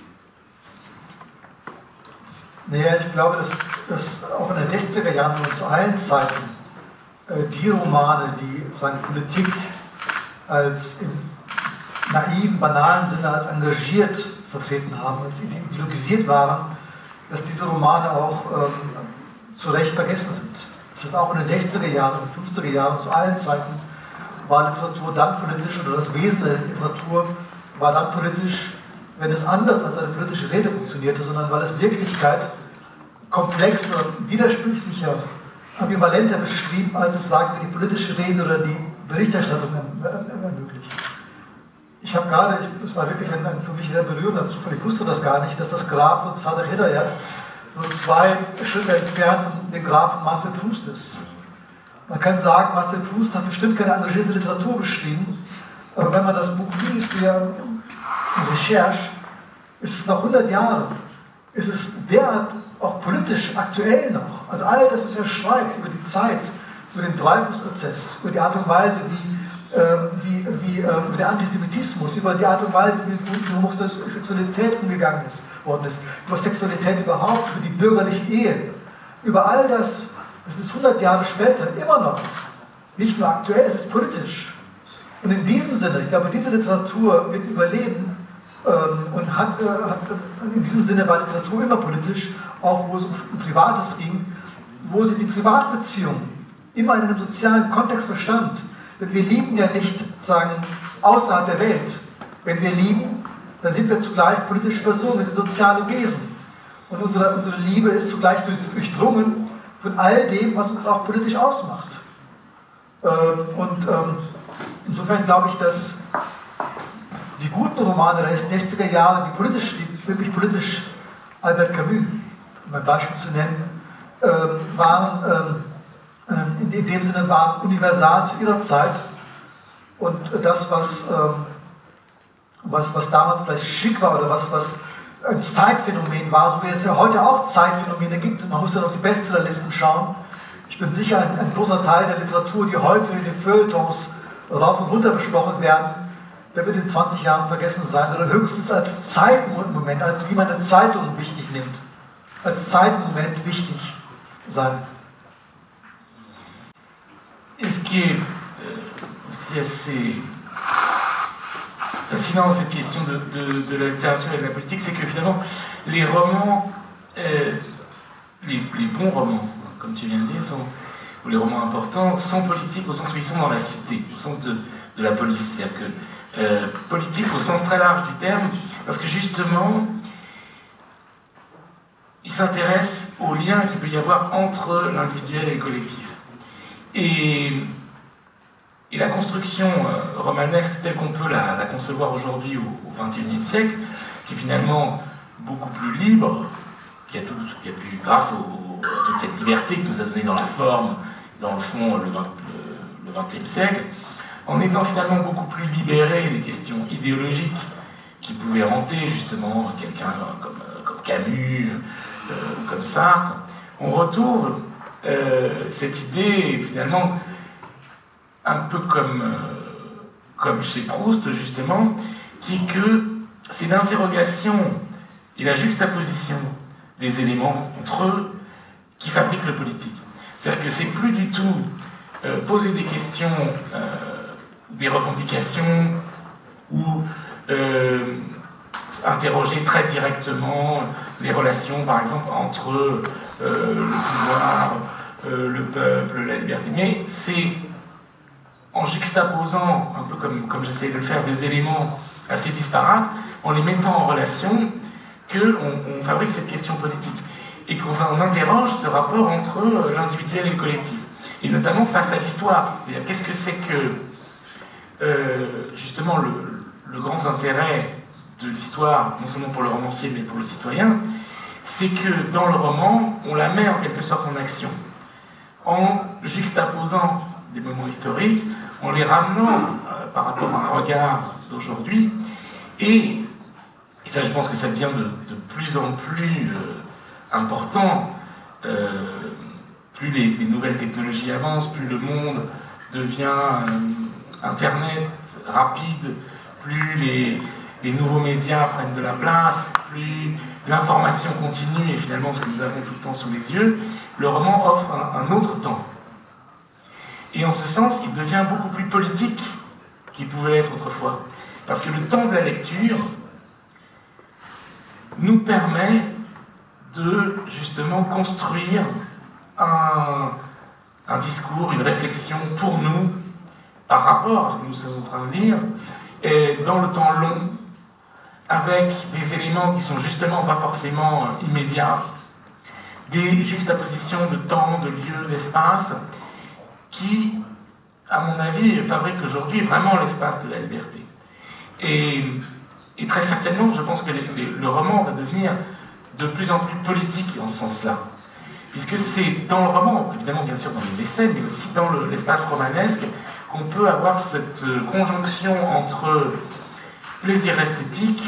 Naja, ich glaube, dass, dass auch in den sechziger Jahren und zu allen Zeiten äh, die Romane, die sozusagen Politik als im naiven, banalen Sinne als engagiert vertreten haben, als ideologisiert waren, dass diese Romane auch ähm, zu Recht vergessen sind. Das heißt, auch in den sechziger Jahren und fünfziger Jahren zu allen Zeiten war Literatur dann politisch, oder das Wesen der Literatur war dann politisch, wenn es anders als eine politische Rede funktionierte, sondern weil es in Wirklichkeit komplexer, widersprüchlicher, ambivalenter beschrieben, als es, sagen wir, die politische Rede oder die Berichterstattung ermöglicht. Ich habe gerade, es war wirklich ein, ein für mich sehr berührender Zufall, ich wusste das gar nicht, dass das Grab von Sadr Hidayat nur zwei Schritte entfernt von dem Grab von Marcel Proust ist. Man kann sagen, Marcel Proust hat bestimmt keine engagierte Literatur beschrieben, aber wenn man das Buch liest, die Recherche, ist es nach hundert Jahren, ist es derart auch politisch aktuell noch. Also all das, was er schreibt über die Zeit, über den Dreyfus-Prozess, über die Art und Weise, wie, äh, wie, wie äh, über den Antisemitismus, über die Art und Weise, wie mit Homosexualität umgegangen ist, worden ist, über Sexualität überhaupt, über die bürgerliche Ehe, über all das, das ist hundert Jahre später immer noch nicht nur aktuell, es ist politisch. Und in diesem Sinne, ich glaube, diese Literatur wird überleben ähm, und hat, äh, hat, in diesem Sinne war Literatur immer politisch, auch wo es um, um Privates ging, wo sie die Privatbeziehung immer in einem sozialen Kontext verstand. Denn wir lieben ja nicht, sagen, außerhalb der Welt. Wenn wir lieben, dann sind wir zugleich politische Personen, wir sind soziale Wesen. Und unsere, unsere Liebe ist zugleich durchdrungen von all dem, was uns auch politisch ausmacht. Ähm, und ähm, insofern glaube ich, dass die guten Romane der sechziger Jahre, die, politisch, die wirklich politisch, Albert Camus, um ein Beispiel zu nennen, ähm, waren, ähm, in, in dem Sinne waren universal zu ihrer Zeit. Und das, was, ähm, was, was damals vielleicht schick war oder was, was ein Zeitphänomen war, so wie es ja heute auch Zeitphänomene gibt. Man muss ja auf die Bestsellerlisten schauen. Ich bin sicher, ein, ein großer Teil der Literatur, die heute in den Feuilletons rauf und runter besprochen werden, der wird in zwanzig Jahren vergessen sein. Oder höchstens als Zeitmoment, als wie man eine Zeitung wichtig nimmt. Als Zeitmoment wichtig sein. qui est euh, aussi assez fascinant dans cette question de, de, de la littérature et de la politique, c'est que finalement, les romans, euh, les, les bons romans, comme tu viens de dire, sont, ou les romans importants, sont politiques au sens où ils sont dans la cité, au sens de, de la police. C'est-à-dire que euh, politique au sens très large du terme, parce que justement, ils s'intéressent aux liens qu'il peut y avoir entre l'individuel et le collectif. Et, et la construction euh, romanesque telle qu'on peut la, la concevoir aujourd'hui au vingt et unième siècle, qui est finalement beaucoup plus libre, qui a, tout, qui a pu, grâce au, à toute cette liberté que nous a donnée dans la forme, dans le fond, le, le, le vingtième siècle, en étant finalement beaucoup plus libéré des questions idéologiques qui pouvaient hanter justement quelqu'un comme, comme Camus euh, ou comme Sartre, on retrouve euh, cette idée finalement un peu comme, euh, comme chez Proust justement, qui est que c'est l'interrogation et la juxtaposition des éléments entre eux qui fabriquent le politique. C'est-à-dire que c'est plus du tout euh, poser des questions, euh, des revendications ou euh, interroger très directement les relations, par exemple, entre euh, le pouvoir, euh, le peuple, la liberté. Mais c'est en juxtaposant, un peu comme, comme j'essaie de le faire, des éléments assez disparates, en les mettant en relation, qu'on on fabrique cette question politique. Et qu'on interroge ce rapport entre l'individuel et le collectif. Et notamment face à l'histoire. C'est-à-dire, qu'est-ce que c'est que, euh, justement, le, le grand intérêt de l'histoire, non seulement pour le romancier, mais pour le citoyen, c'est que dans le roman, on la met en quelque sorte en action, en juxtaposant des moments historiques, en les ramenant euh, par rapport à un regard d'aujourd'hui, et, et ça, je pense que ça devient de, de plus en plus euh, important, euh, plus les, les nouvelles technologies avancent, plus le monde devient euh, Internet, rapide, plus les, les nouveaux médias prennent de la place, plus l'information continue et finalement ce que nous avons tout le temps sous les yeux, le roman offre un, un autre temps. Et en ce sens, il devient beaucoup plus politique qu'il pouvait l'être autrefois. Parce que le temps de la lecture nous permet de justement construire un, un discours, une réflexion pour nous, par rapport à ce que nous sommes en train de lire, et dans le temps long, avec des éléments qui sont justement pas forcément immédiats, des juxtapositions de temps, de lieu, d'espace, qui, à mon avis, fabriquent aujourd'hui vraiment l'espace de la liberté. Et, et très certainement, je pense que les, les, le roman va devenir de plus en plus politique en ce sens-là. Puisque c'est dans le roman, évidemment bien sûr dans les essais, mais aussi dans le, l'espace romanesque, qu'on peut avoir cette conjonction entre plaisir esthétique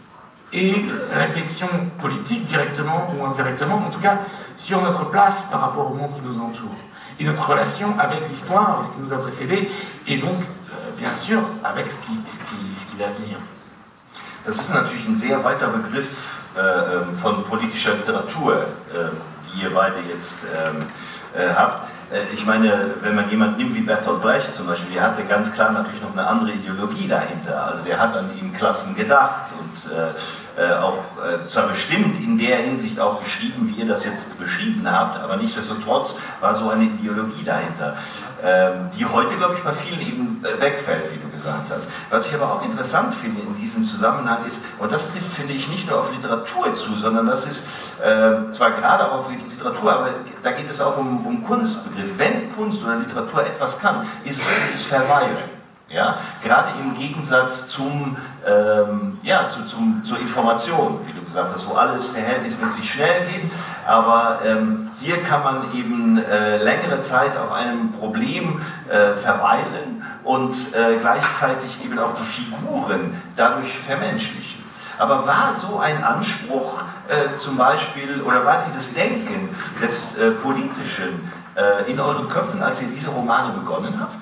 et réflexion politique, directement ou indirectement, en tout cas sur notre place par rapport au monde qui nous entoure. Et notre relation avec l'histoire, avec ce qui nous a précédé, et donc, euh, bien sûr, avec ce qui, ce, qui, ce qui va venir. Das ist natürlich ein sehr weiter Begriff äh, von politischer Literatur, äh, die ihr beide jetzt äh, äh, habt. Äh, ich meine, wenn man jemanden nimmt wie Bertolt Brecht zum Beispiel, der hatte ganz klar natürlich noch eine andere Ideologie dahinter. Also der hat an ihn Klassen gedacht und äh, äh, auch äh, zwar bestimmt in der Hinsicht auch geschrieben, wie ihr das jetzt beschrieben habt, aber nichtsdestotrotz war so eine Ideologie dahinter, äh, die heute, glaube ich, bei vielen eben wegfällt, wie du gesagt hast. Was ich aber auch interessant finde in diesem Zusammenhang ist, und das trifft, finde ich, nicht nur auf Literatur zu, sondern das ist äh, zwar gerade auch auf Literatur, aber da geht es auch um, um Kunstbegriff. Wenn Kunst oder Literatur etwas kann, ist es dieses Verweilen. Ja? Gerade im Gegensatz zum, ähm, ja, zu, zum, zur Information, wie du gesagt hast, wo alles verhältnismäßig schnell geht, aber ähm, hier kann man eben äh, längere Zeit auf einem Problem äh, verweilen und äh, gleichzeitig eben auch die Figuren dadurch vermenschlichen. Aber war so ein Anspruch äh, zum Beispiel, oder war dieses Denken des äh, Politischen äh, in euren Köpfen, als ihr diese Romane begonnen habt?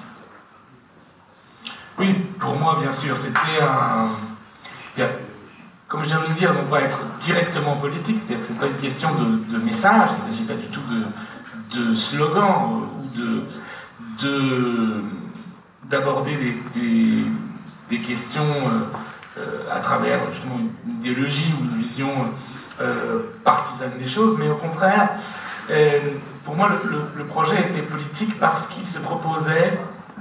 Oui, pour moi, bien sûr, c'était un... Comme je viens de le dire, on ne va être directement politique, c'est-à-dire que ce n'est pas une question de, de message, il ne s'agit pas du tout de, de slogan ou de, d'aborder des, des, des questions euh, à travers justement une idéologie ou une vision euh, partisane des choses, mais au contraire, euh, pour moi, le, le, le projet était politique parce qu'il se proposait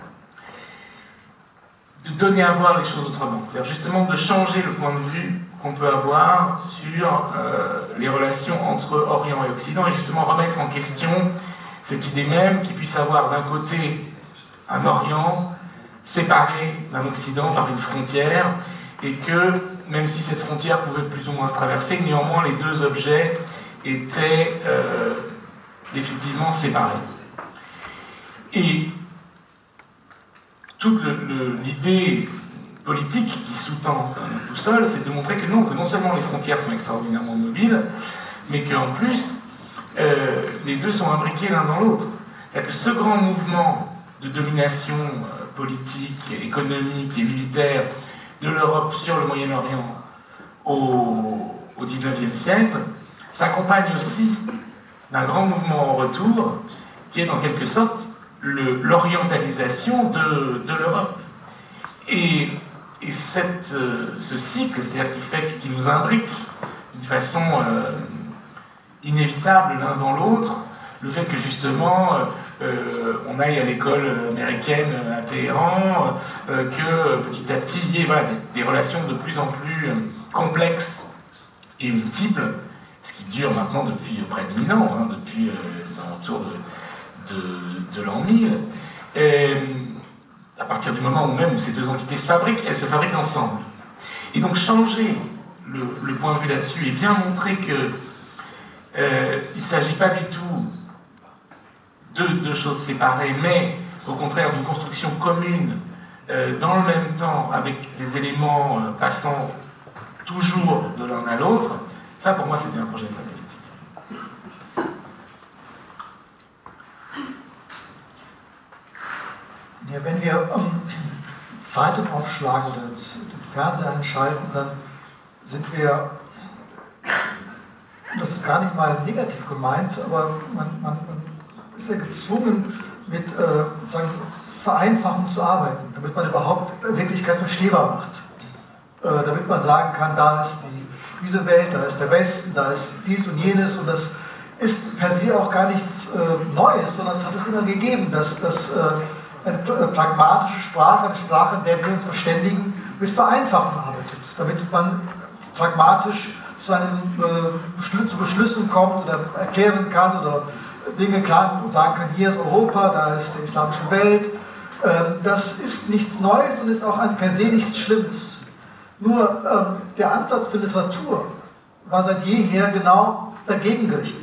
de donner à voir les choses autrement. C'est-à-dire justement de changer le point de vue qu'on peut avoir sur euh, les relations entre Orient et Occident, et justement remettre en question cette idée même qu'il puisse avoir d'un côté un Orient séparé d'un Occident par une frontière, et que, même si cette frontière pouvait plus ou moins se traverser, néanmoins les deux objets étaient euh, définitivement séparés. Et toute l'idée politique qui sous-tend euh, tout seul, c'est de montrer que non, que non seulement les frontières sont extraordinairement mobiles, mais qu'en plus, euh, les deux sont imbriqués l'un dans l'autre. C'est-à-dire que ce grand mouvement de domination euh, politique, économique et militaire de l'Europe sur le Moyen-Orient au, au dix-neuvième siècle s'accompagne aussi d'un grand mouvement en retour, qui est en quelque sorte l'orientalisation de, de l'Europe. Et, et cette, euh, ce cycle, c'est-à-dire qui, fait, qui nous imbrique d'une façon euh, inévitable l'un dans l'autre, le fait que justement euh, on aille à l'école américaine à Téhéran, euh, que petit à petit il y ait voilà, des, des relations de plus en plus complexes et multiples, ce qui dure maintenant depuis près de mille ans, hein, depuis euh, les alentours de de, de l'an mille, et à partir du moment où même où ces deux entités se fabriquent, elles se fabriquent ensemble. Et donc changer le, le point de vue là-dessus et bien montrer que euh, il ne s'agit pas du tout de deux choses séparées, mais au contraire d'une construction commune euh, dans le même temps, avec des éléments euh, passant toujours de l'un à l'autre, ça pour moi c'était un projet très politique. Ja, wenn wir ähm, Zeitung aufschlagen oder den Fernseher einschalten, dann sind wir, das ist gar nicht mal negativ gemeint, aber man, man, man ist ja gezwungen, mit äh, sagen, Vereinfachung zu arbeiten, damit man überhaupt Wirklichkeit verstehbar macht. Äh, damit man sagen kann, da ist die, diese Welt, da ist der Westen, da ist dies und jenes, und das ist per se auch gar nichts äh, Neues, sondern es hat es immer gegeben, dass das äh, eine pragmatische Sprache, eine Sprache, in der wir uns verständigen, mit Vereinfachung arbeitet, damit man pragmatisch zu, einem, äh, zu Beschlüssen kommt oder erklären kann oder Dinge klar sagen kann, hier ist Europa, da ist die islamische Welt. Äh, das ist nichts Neues und ist auch an per se nichts Schlimmes. Nur äh, der Ansatz für Literatur war seit jeher genau dagegen gerichtet.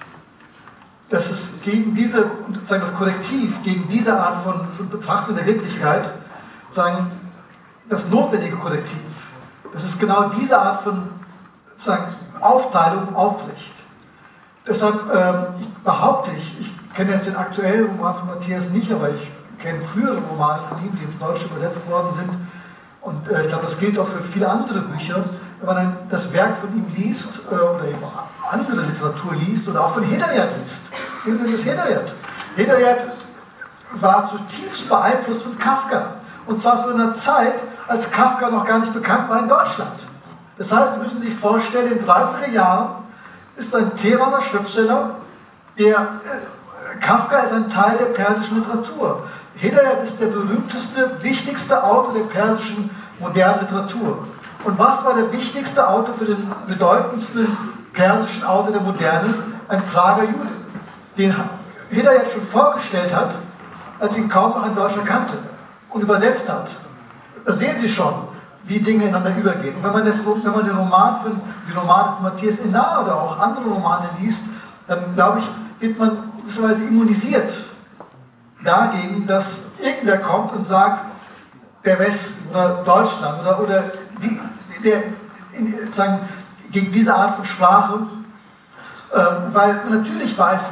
Das ist gegen diese, sozusagen das Korrektiv, gegen diese Art von, von Betrachtung der Wirklichkeit, sozusagen das notwendige Korrektiv. Das ist genau diese Art von sozusagen Aufteilung aufbricht. Deshalb ähm, ich behaupte ich, ich kenne jetzt den aktuellen Roman von Matthias nicht, aber ich kenne frühere Romane von ihm, die ins Deutsche übersetzt worden sind. Und äh, ich glaube, das gilt auch für viele andere Bücher. Wenn man dann das Werk von ihm liest äh, oder eben andere Literatur liest oder auch von Hedayat liest. Übrigens Hedayat. Hedayat war zutiefst beeinflusst von Kafka. Und zwar zu einer Zeit, als Kafka noch gar nicht bekannt war in Deutschland. Das heißt, Sie müssen sich vorstellen, in den dreißiger Jahren ist ein Teheraner Schriftsteller, der äh, Kafka ist ein Teil der persischen Literatur. Hedayat ist der berühmteste, wichtigste Autor der persischen modernen Literatur. Und was war der wichtigste Autor für den bedeutendsten persischen Autor der Moderne? Ein Prager Jude, den Hedayat schon vorgestellt hat, als ihn kaum noch ein Deutscher kannte und übersetzt hat. Da sehen Sie schon, wie Dinge ineinander übergehen. Und wenn man, das, wenn man den Roman von, die Romane von Matthias Enard oder auch andere Romane liest, dann glaube ich, wird man gewisserweise immunisiert dagegen, dass irgendwer kommt und sagt, der Westen oder Deutschland oder, oder die, der, in, sagen, gegen diese Art von Sprache, äh, weil natürlich weiß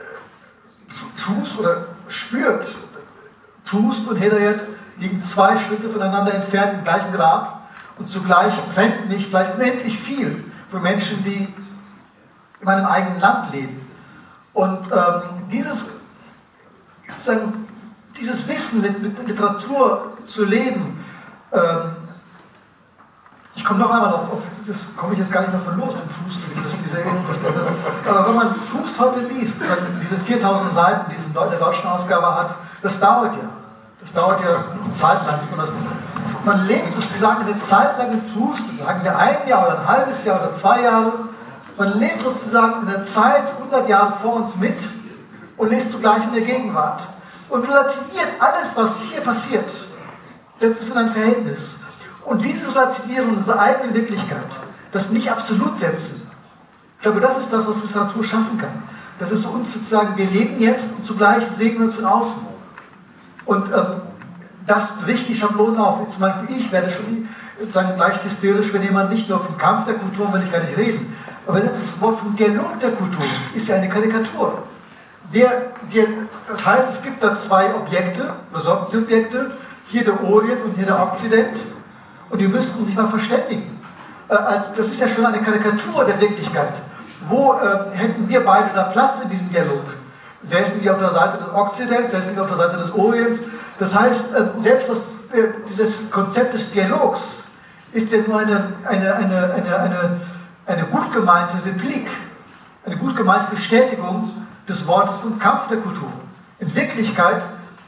Proust oder spürt, Proust und Hedayat liegen zwei Schritte voneinander entfernt im gleichen Grab, und zugleich trennt mich vielleicht unendlich viel von Menschen, die in meinem eigenen Land leben. Und ähm, dieses sozusagen dieses Wissen mit, mit Literatur zu leben, ähm, ich komme noch einmal auf, auf das komme ich jetzt gar nicht mehr von los, vom Proust, dieses, diese Erinnerung, dass der, aber wenn man Proust heute liest, dann diese viertausend Seiten, die es in der deutschen Ausgabe hat, das dauert ja. Das dauert ja eine Zeit lang. Man, das, man lebt sozusagen eine Zeit lang mit Proust, sagen wir ein Jahr oder ein halbes Jahr oder zwei Jahre, man lebt sozusagen in der Zeit hundert Jahre vor uns mit und lebt zugleich in der Gegenwart und relativiert alles, was hier passiert, setzt es in ein Verhältnis. Und dieses Relativieren unserer eigenen Wirklichkeit, das nicht absolut setzen, ich glaube, das ist das, was Literatur schaffen kann. Das ist uns sozusagen, wir leben jetzt und zugleich sehen wir uns von außen. Und ähm, das bricht die Schablonen auf. Zum Beispiel ich werde schon sozusagen leicht hysterisch, wenn jemand nicht nur vom Kampf der Kulturen, will ich gar nicht reden, aber das Wort vom Dialog der Kulturen ist ja eine Karikatur. Der, der, das heißt, es gibt da zwei Objekte, Subjekte, hier der Orient und hier der Okzident. Und die müssten sich mal verständigen. Äh, als, das ist ja schon eine Karikatur der Wirklichkeit. Wo äh, hätten wir beide da Platz in diesem Dialog? Säßen wir auf der Seite des Okzidents, säßen wir auf der Seite des Orients? Das heißt, äh, selbst das, äh, dieses Konzept des Dialogs ist ja nur eine, eine, eine, eine, eine, eine gut gemeinte Replik, eine gut gemeinte Bestätigung des Wortes vom Kampf der Kultur. In Wirklichkeit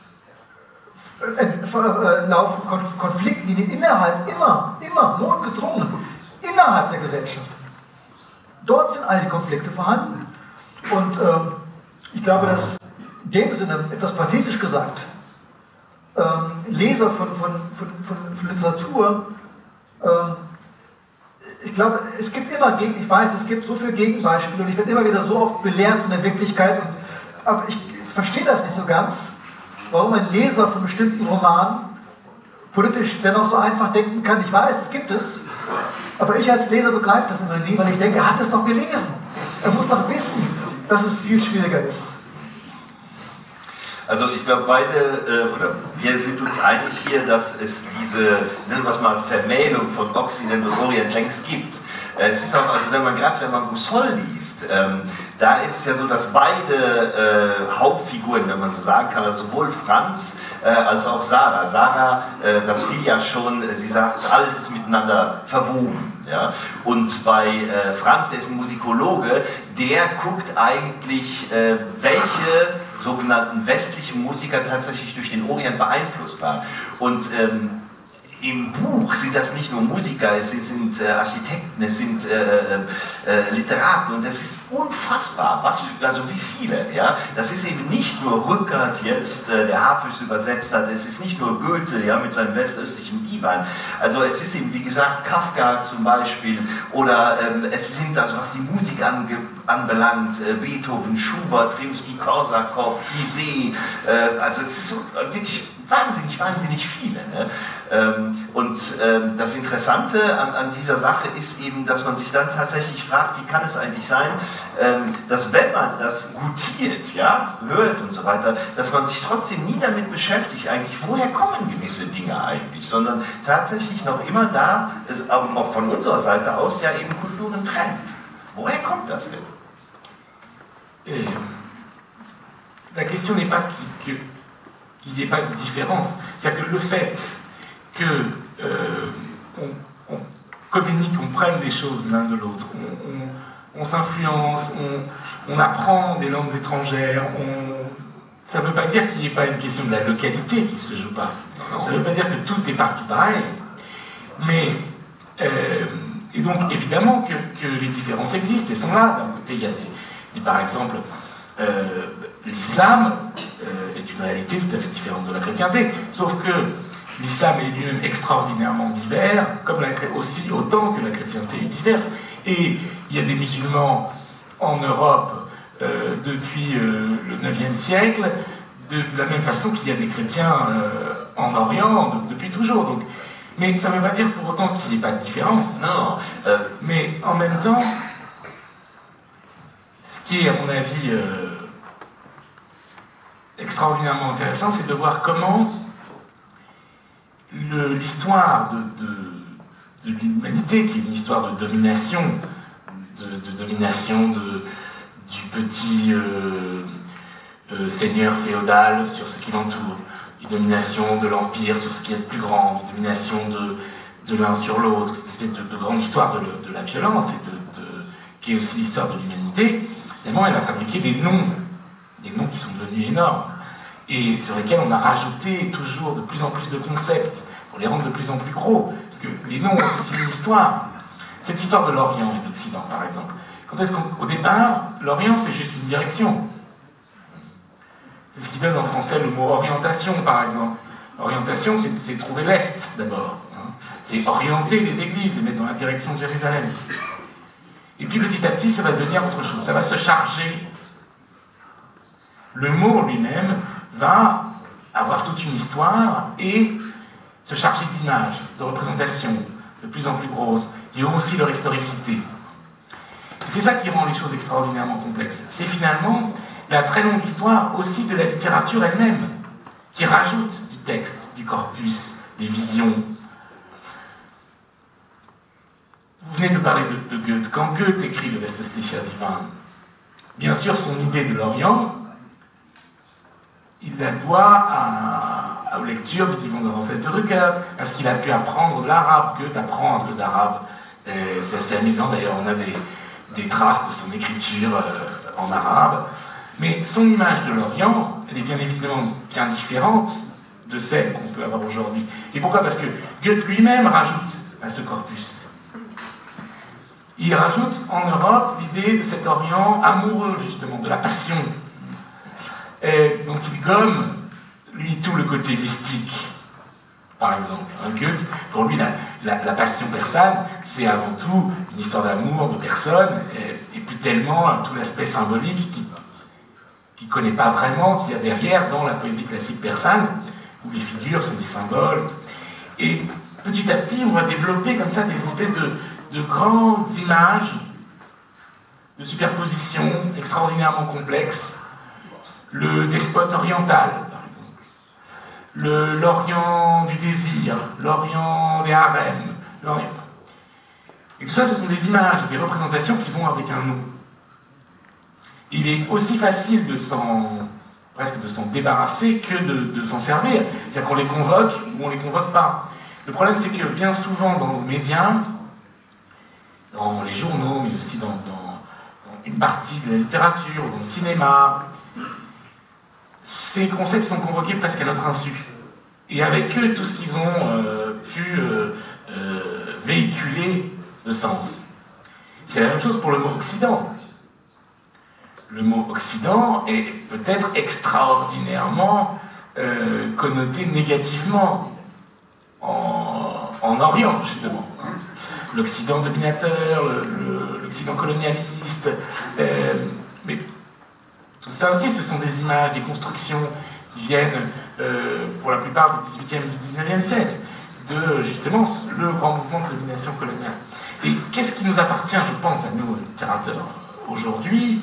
laufen Konfliktlinien innerhalb, immer, immer, notgedrungen, innerhalb der Gesellschaft. Dort sind all die Konflikte vorhanden. Und äh, ich glaube, dass in dem Sinne, etwas pathetisch gesagt, äh, Leser von, von, von, von, von Literatur, äh, ich glaube, es gibt immer, Gegen, ich weiß, es gibt so viele Gegenbeispiele und ich werde immer wieder so oft belehrt von der Wirklichkeit, und, aber ich verstehe das nicht so ganz, warum ein Leser von bestimmten Romanen politisch dennoch so einfach denken kann. Ich weiß, es gibt es, aber ich als Leser begreife das immer nie, weil ich denke, er hat es doch gelesen. Er muss doch wissen, dass es viel schwieriger ist. Also ich glaube, beide, äh, oder wir sind uns einig hier, dass es diese, nennen wir es mal, Vermählung von Okzident und Orient längst gibt. Äh, es ist auch, also wenn man gerade, wenn man Boussole liest, ähm, da ist es ja so, dass beide äh, Hauptfiguren, wenn man so sagen kann, also sowohl Franz äh, als auch Sarah, Sarah, äh, das fiel ja schon, sie sagt, alles ist miteinander verwoben. Ja? Und bei äh, Franz, der ist Musikologe, der guckt eigentlich, äh, welche sogenannten westlichen Musiker tatsächlich durch den Orient beeinflusst waren. Und ähm, im Buch sind das nicht nur Musiker, es sind, sind äh, Architekten, es sind äh, äh, Literaten, und das ist unfassbar, was für, also wie viele. Ja? Das ist eben nicht nur Rückert jetzt, äh, der Hafels übersetzt hat, es ist nicht nur Goethe, ja, mit seinem westöstlichen Divan, also es ist eben, wie gesagt, Kafka zum Beispiel, oder ähm, es sind, also was die Musik ange anbelangt, äh, Beethoven, Schubert, Rimsky-Korsakow, Bizet, äh, also es ist so, äh, wirklich wahnsinnig, wahnsinnig viele. Ne? Ähm, und ähm, das Interessante an, an dieser Sache ist eben, dass man sich dann tatsächlich fragt, wie kann es eigentlich sein, ähm, dass wenn man das gutiert, ja, hört und so weiter, dass man sich trotzdem nie damit beschäftigt, eigentlich, woher kommen gewisse Dinge eigentlich, sondern tatsächlich noch immer da, es auch von unserer Seite aus ja eben Kulturen trennt. Woher kommt das denn? Et la question n'est pas qu'il n'y ait pas de différence. C'est-à-dire que le fait qu'on euh, on, on communique, on prenne des choses l'un de l'autre, on, on, on s'influence, on, on apprend des langues étrangères, on, ça ne veut pas dire qu'il n'y ait pas une question de la localité qui ne se joue pas. Ça ne veut pas dire que tout est partout pareil. Mais, euh, et donc évidemment que, que les différences existent et sont là. D'un côté, il y a des, des par exemple, euh, l'islam euh, est une réalité tout à fait différente de la chrétienté, sauf que l'islam est lui-même extraordinairement divers, comme la, aussi autant que la chrétienté est diverse. Et il y a des musulmans en Europe euh, depuis euh, le neuvième siècle, de la même façon qu'il y a des chrétiens euh, en Orient de, depuis toujours. Donc, mais ça ne veut pas dire pour autant qu'il n'y ait pas de différence. Non. Euh... Mais en même temps, ce qui est à mon avis euh, extraordinairement intéressant, c'est de voir comment l'histoire de, de, de l'humanité, qui est une histoire de domination, de, de domination de, du petit euh, euh, seigneur féodal sur ce qui l'entoure, d'une domination de l'Empire sur ce qui est le plus grand, d'une domination de, de l'un sur l'autre, cette espèce de, de grande histoire de, de la violence, et de, de, qui est aussi l'histoire de l'humanité, finalement elle a fabriqué des noms, des noms qui sont devenus énormes, et sur lesquels on a rajouté toujours de plus en plus de concepts, pour les rendre de plus en plus gros, parce que les noms ont aussi une histoire. Cette histoire de l'Orient et de l'Occident, par exemple. Quand est-ce qu'au départ, l'Orient, c'est juste une direction. C'est ce qui donne en français le mot orientation, par exemple. Orientation, c'est trouver l'Est, d'abord. Hein. C'est orienter les églises, les mettre dans la direction de Jérusalem. Et puis, petit à petit, ça va devenir autre chose. Ça va se charger. Le mot lui-même va avoir toute une histoire et se charger d'images, de représentations de plus en plus grosses, qui ont aussi leur historicité. C'est ça qui rend les choses extraordinairement complexes. C'est finalement la très longue histoire aussi de la littérature elle-même, qui rajoute du texte, du corpus, des visions. Vous venez de parler de, de Goethe. Quand Goethe écrit le Westöstlicher Divan, bien sûr son idée de l'Orient, il la doit à, aux lectures du Divan de Raphaël de Ruckert, à ce qu'il a pu apprendre de l'arabe. Goethe apprend un peu d'arabe. C'est assez amusant d'ailleurs, on a des, des traces de son écriture euh, en arabe. Mais son image de l'Orient, elle est bien évidemment bien différente de celle qu'on peut avoir aujourd'hui. Et pourquoi? Parce que Goethe lui-même rajoute à ce corpus. Il rajoute en Europe l'idée de cet Orient amoureux, justement, de la passion, et dont il gomme, lui, tout le côté mystique, par exemple. Hein, Goethe, pour lui, la, la, la passion persane, c'est avant tout une histoire d'amour, de personne, et, et plus tellement hein, tout l'aspect symbolique qui ne connaît pas vraiment, qu'il y a derrière dans la poésie classique persane, où les figures sont des symboles. Et petit à petit, on va développer comme ça des espèces de, de grandes images de superposition extraordinairement complexes. Le despote oriental, par exemple. L'Orient du désir, l'Orient des harems. Et tout ça, ce sont des images, des représentations qui vont avec un nom. Il est aussi facile de s'en presque de s'en débarrasser que de, de s'en servir. C'est-à-dire qu'on les convoque ou on ne les convoque pas. Le problème, c'est que bien souvent dans nos médias, dans les journaux, mais aussi dans, dans, dans une partie de la littérature, dans le cinéma, ces concepts sont convoqués presque à notre insu. Et avec eux, tout ce qu'ils ont euh, pu euh, euh, véhiculer de sens. C'est la même chose pour le mot Occident. Le mot Occident est peut-être extraordinairement euh, connoté négativement en, en Orient, justement. Hein. L'Occident dominateur, l'Occident colonialiste, euh, mais tout ça aussi, ce sont des images, des constructions qui viennent, euh, pour la plupart, du dix-huitième et du dix-neuvième siècle, de, justement, le grand mouvement de domination coloniale. Et qu'est-ce qui nous appartient, je pense, à nous, littérateurs, aujourd'hui,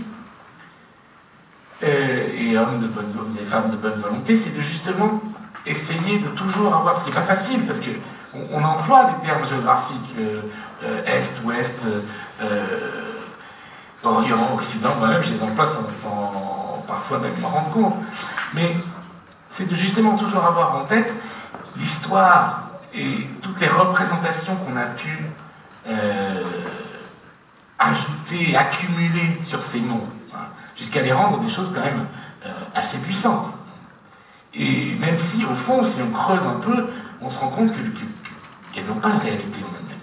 euh, et hommes, de bonne, hommes et femmes de bonne volonté, c'est de justement essayer de toujours avoir, ce qui n'est pas facile, parce qu'on on emploie des termes géographiques, euh, euh, Est, Ouest, euh, Orient, Occident, moi-même je les emploie sans, sans parfois même m'en rendre compte. Mais c'est de justement toujours avoir en tête l'histoire et toutes les représentations qu'on a pu euh, ajouter, accumuler sur ces noms, hein, jusqu'à les rendre des choses quand même euh, assez puissantes. Et même si, au fond, si on creuse un peu, on se rend compte que, que, qu'elles n'ont pas de réalité en elles-mêmes.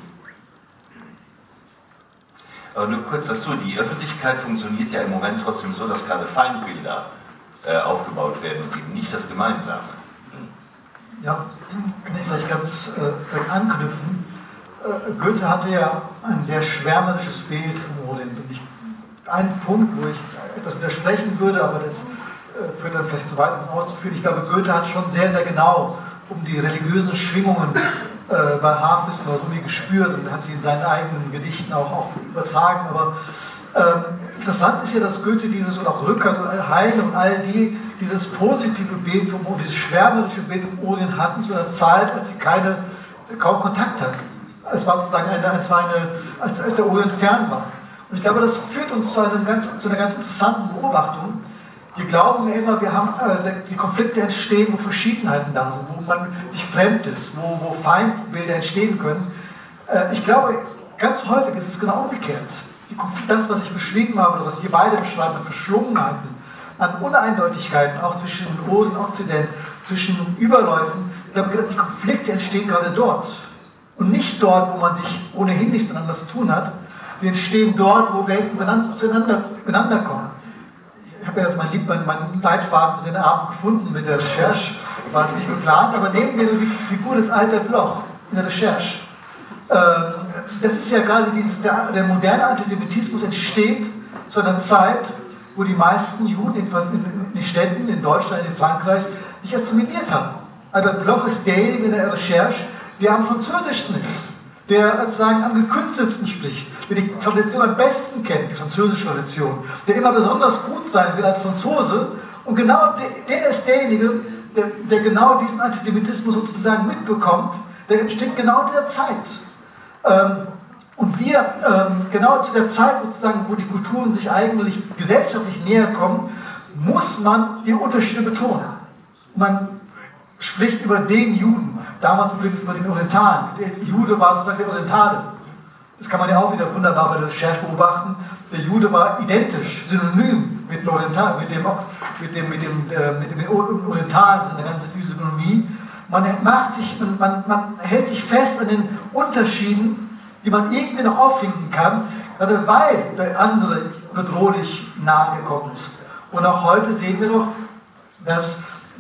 Aber nur kurz dazu, die Öffentlichkeit funktioniert ja im Moment trotzdem so, dass gerade Feindbilder äh, aufgebaut werden und eben nicht das Gemeinsame. Ja, kann ich vielleicht ganz äh, anknüpfen. Äh, Goethe hatte ja ein sehr schwärmerisches Bild vom Orient. Und ich, ein Punkt, wo ich etwas widersprechen würde, aber das äh, führt dann vielleicht zu weit, um es auszuführen. Ich glaube, Goethe hat schon sehr, sehr genau um die religiösen Schwingungen äh, bei Hafis und bei Rumi gespürt und hat sie in seinen eigenen Gedichten auch, auch übertragen. Aber ähm, interessant ist ja, dass Goethe dieses und auch Rückert und Heine und all die dieses positive Bild vom Orient, dieses schwärmerische Bild vom Orient hatten zu einer Zeit, als sie keine, kaum Kontakt hatten. Es war sozusagen eine, es war eine, als, als der Orient fern war. Und ich glaube, das führt uns zu, einem ganz, zu einer ganz interessanten Beobachtung. Wir glauben ja immer, wir haben, äh, die Konflikte entstehen, wo Verschiedenheiten da sind, wo man sich fremd ist, wo, wo Feindbilder entstehen können. Äh, ich glaube, ganz häufig ist es genau umgekehrt. Die Konflikte, das, was ich beschrieben habe, oder was wir beide beschreiben, an Verschlungenheiten, an Uneindeutigkeiten, auch zwischen Orient und Okzident, zwischen Überläufen, ich glaube, die Konflikte entstehen gerade dort. Und nicht dort, wo man sich ohnehin nichts miteinander zu tun hat. Die entstehen dort, wo Welten zueinander, zueinander kommen. Ich habe ja jetzt meinen mein, mein Leitfaden für den Abend gefunden mit der Recherche, war es nicht geplant, aber nehmen wir die Figur des Albert Bloch in der Recherche. Ähm, das ist ja gerade dieses, der, der moderne Antisemitismus entsteht zu einer Zeit, wo die meisten Juden, jedenfalls in, in den Städten, in Deutschland, in Frankreich, sich assimiliert haben. Albert Bloch ist derjenige in der Recherche, der am französischsten ist, der sozusagen am gekünsteltsten spricht, der die Tradition am besten kennt, die französische Tradition, der immer besonders gut sein will als Franzose, und genau der, der ist derjenige, der, der genau diesen Antisemitismus sozusagen mitbekommt, der entsteht genau in dieser Zeit. Ähm, und wir, ähm, genau zu der Zeit sozusagen, wo die Kulturen sich eigentlich gesellschaftlich näher kommen, muss man die Unterschiede betonen. Man spricht über den Juden, damals übrigens über den Orientalen. Der Jude war sozusagen der Orientale. Das kann man ja auch wieder wunderbar bei der Recherche beobachten. Der Jude war identisch, synonym mit, Oriental, mit dem, mit dem, mit dem, äh, mit dem Orientalen, mit der ganzen Physiognomie. Man, macht sich, man, man hält sich fest an den Unterschieden, die man irgendwie noch auffinden kann, gerade weil der andere bedrohlich nahe gekommen ist. Und auch heute sehen wir doch, dass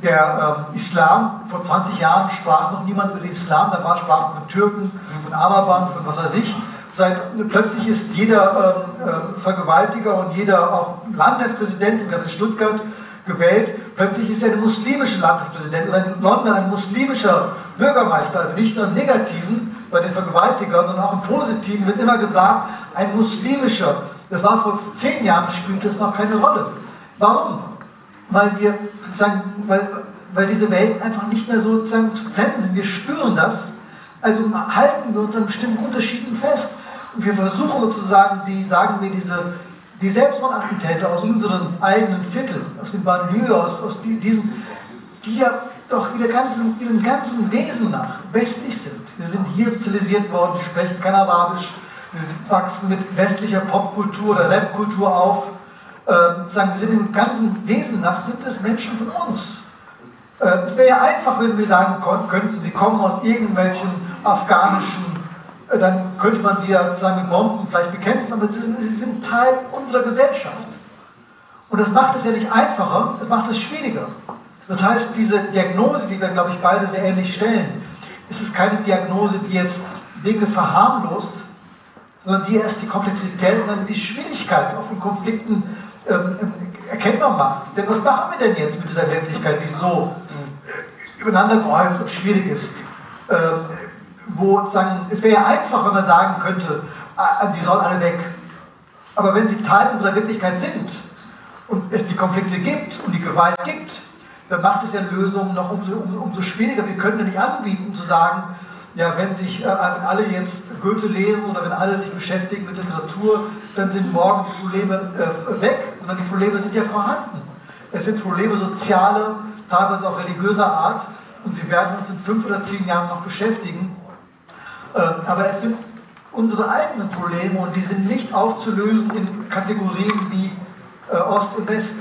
der ähm, Islam, vor zwanzig Jahren sprach noch niemand über den Islam, da war Sprachen von Türken, von Arabern, von was weiß ich. Seit, plötzlich ist jeder ähm, äh, Vergewaltiger und jeder auch Landtagspräsident, gerade in Stuttgart, gewählt. Plötzlich ist er ein muslimischer Landtagspräsident oder in London ein muslimischer Bürgermeister, also nicht nur im Negativen bei den Vergewaltigern, sondern auch im Positiven wird immer gesagt, ein muslimischer. Das war vor zehn Jahren, spielte es noch keine Rolle. Warum? Weil wir sagen, weil, weil diese Welten einfach nicht mehr so sozusagen zu trennen sind. Wir spüren das, also halten wir uns an bestimmten Unterschieden fest. Und wir versuchen sozusagen, die, sagen wir, diese, die Selbstmordattentäter aus unseren eigenen Vierteln, aus den Banlieues, aus, aus die, diesen, die ja doch ihrem ganzen, ihrem ganzen Wesen nach westlich sind. Sie sind hier sozialisiert worden, die sprechen kein Arabisch, sie wachsen mit westlicher Popkultur oder Rapkultur auf. Äh, sagen, sie sind im ganzen Wesen nach, sind es Menschen von uns. Äh, es wäre ja einfach, wenn wir sagen könnten, sie kommen aus irgendwelchen afghanischen, äh, dann könnte man sie ja sozusagen mit Bomben vielleicht bekämpfen, aber sie sind, sie sind Teil unserer Gesellschaft. Und das macht es ja nicht einfacher, das macht es schwieriger. Das heißt, diese Diagnose, die wir, glaube ich, beide sehr ähnlich stellen, ist es keine Diagnose, die jetzt Dinge verharmlost, sondern die erst die Komplexität und damit die Schwierigkeit auch von Konflikten ähm, erkennbar macht. Denn was machen wir denn jetzt mit dieser Wirklichkeit, die so äh, übereinander gehäuft und schwierig ist? Ähm, wo sagen, es wäre ja einfach, wenn man sagen könnte, ah, die sollen alle weg. Aber wenn sie Teil unserer Wirklichkeit sind und es die Konflikte gibt und die Gewalt gibt, dann macht es ja Lösungen noch umso, um, umso schwieriger. Wir können ja nicht anbieten, zu sagen, ja, wenn, sich, äh, wenn alle jetzt Goethe lesen oder wenn alle sich beschäftigen mit Literatur, dann sind morgen die Probleme äh, weg, sondern die Probleme sind ja vorhanden. Es sind Probleme sozialer, teilweise auch religiöser Art und sie werden uns in fünf oder zehn Jahren noch beschäftigen. Äh, aber es sind unsere eigenen Probleme und die sind nicht aufzulösen in Kategorien wie äh, Ost und West.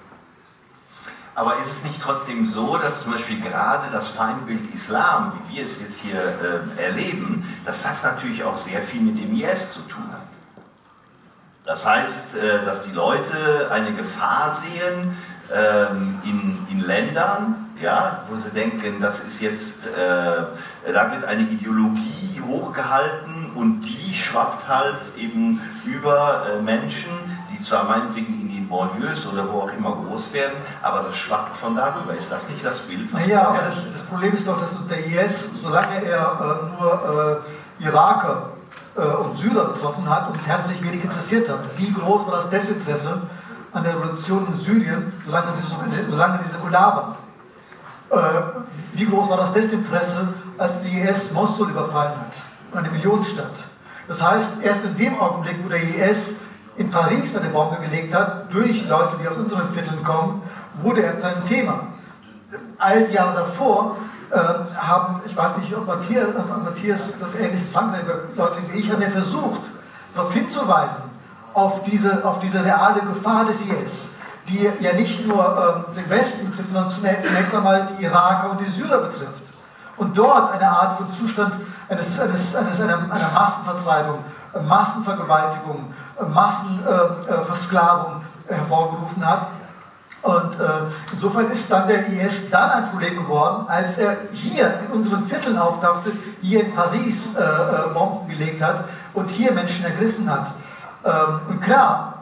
Aber ist es nicht trotzdem so, dass zum Beispiel gerade das Feindbild Islam, wie wir es jetzt hier äh, erleben, dass das natürlich auch sehr viel mit dem I S zu tun hat? Das heißt, äh, dass die Leute eine Gefahr sehen ähm, in, in Ländern, ja, wo sie denken, das ist jetzt, äh, da wird eine Ideologie hochgehalten und die schwappt halt eben über äh, Menschen, die zwar meinetwegen in die Banlieues oder wo auch immer groß werden, aber das schwappt von darüber. Ist das nicht das Bild? Was naja, aber das, das Problem ist doch, dass der I S, solange er äh, nur äh, Iraker äh, und Syrer betroffen hat, uns herzlich wenig interessiert hat. Wie groß war das Desinteresse an der Revolution in Syrien, solange sie, solange sie säkular war? Äh, wie groß war das Desinteresse, als die I S Mosul überfallen hat, eine Millionenstadt? Das heißt, erst in dem Augenblick, wo der I S in Paris eine Bombe gelegt hat, durch Leute, die aus unseren Vierteln kommen, wurde er zu einem Thema. All die Jahre davor äh, haben, ich weiß nicht, ob Matthias, äh, Matthias das ähnliche Frankreich, Leute wie ich, haben ja versucht, darauf hinzuweisen, auf diese, auf diese reale Gefahr des I S, die ja nicht nur ähm, den Westen betrifft, sondern zunächst, zunächst einmal die Iraker und die Syrer betrifft. Und dort eine Art von Zustand eines, eines, eines, einer, einer Massenvertreibung, Massenvergewaltigung, Massenversklavung äh, hervorgerufen hat. Und äh, insofern ist dann der I S dann ein Problem geworden, als er hier in unseren Vierteln auftauchte, hier in Paris äh, äh, Bomben gelegt hat und hier Menschen ergriffen hat. Ähm, und klar,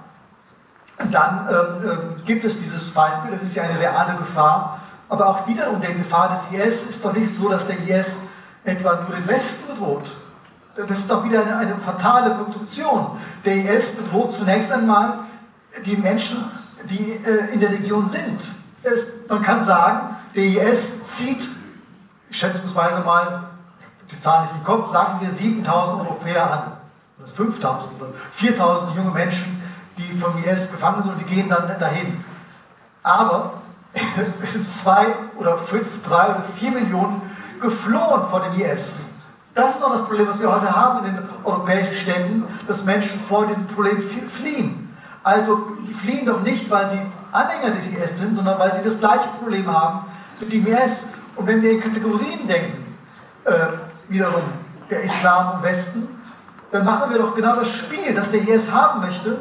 dann ähm, ähm, gibt es dieses Feindbild, das ist ja eine reale Gefahr, aber auch wiederum die Gefahr des I S ist doch nicht so, dass der I S etwa nur den Westen bedroht. Das ist doch wieder eine, eine fatale Konstruktion. Der I S bedroht zunächst einmal die Menschen, die äh, in der Region sind. Es, man kann sagen, der I S zieht, schätzungsweise mal, die Zahl ist im Kopf, sagen wir siebentausend Europäer an. Oder fünftausend oder viertausend junge Menschen, die vom I S gefangen sind und die gehen dann dahin. Aber es sind zwei oder fünf, drei oder vier Millionen geflohen vor dem I S. Das ist auch das Problem, was wir heute haben in den europäischen Städten, dass Menschen vor diesem Problem fliehen. Also die fliehen doch nicht, weil sie Anhänger des I S sind, sondern weil sie das gleiche Problem haben mit dem I S. Und wenn wir in Kategorien denken, äh, wiederum der Islam im Westen, dann machen wir doch genau das Spiel, das der I S haben möchte,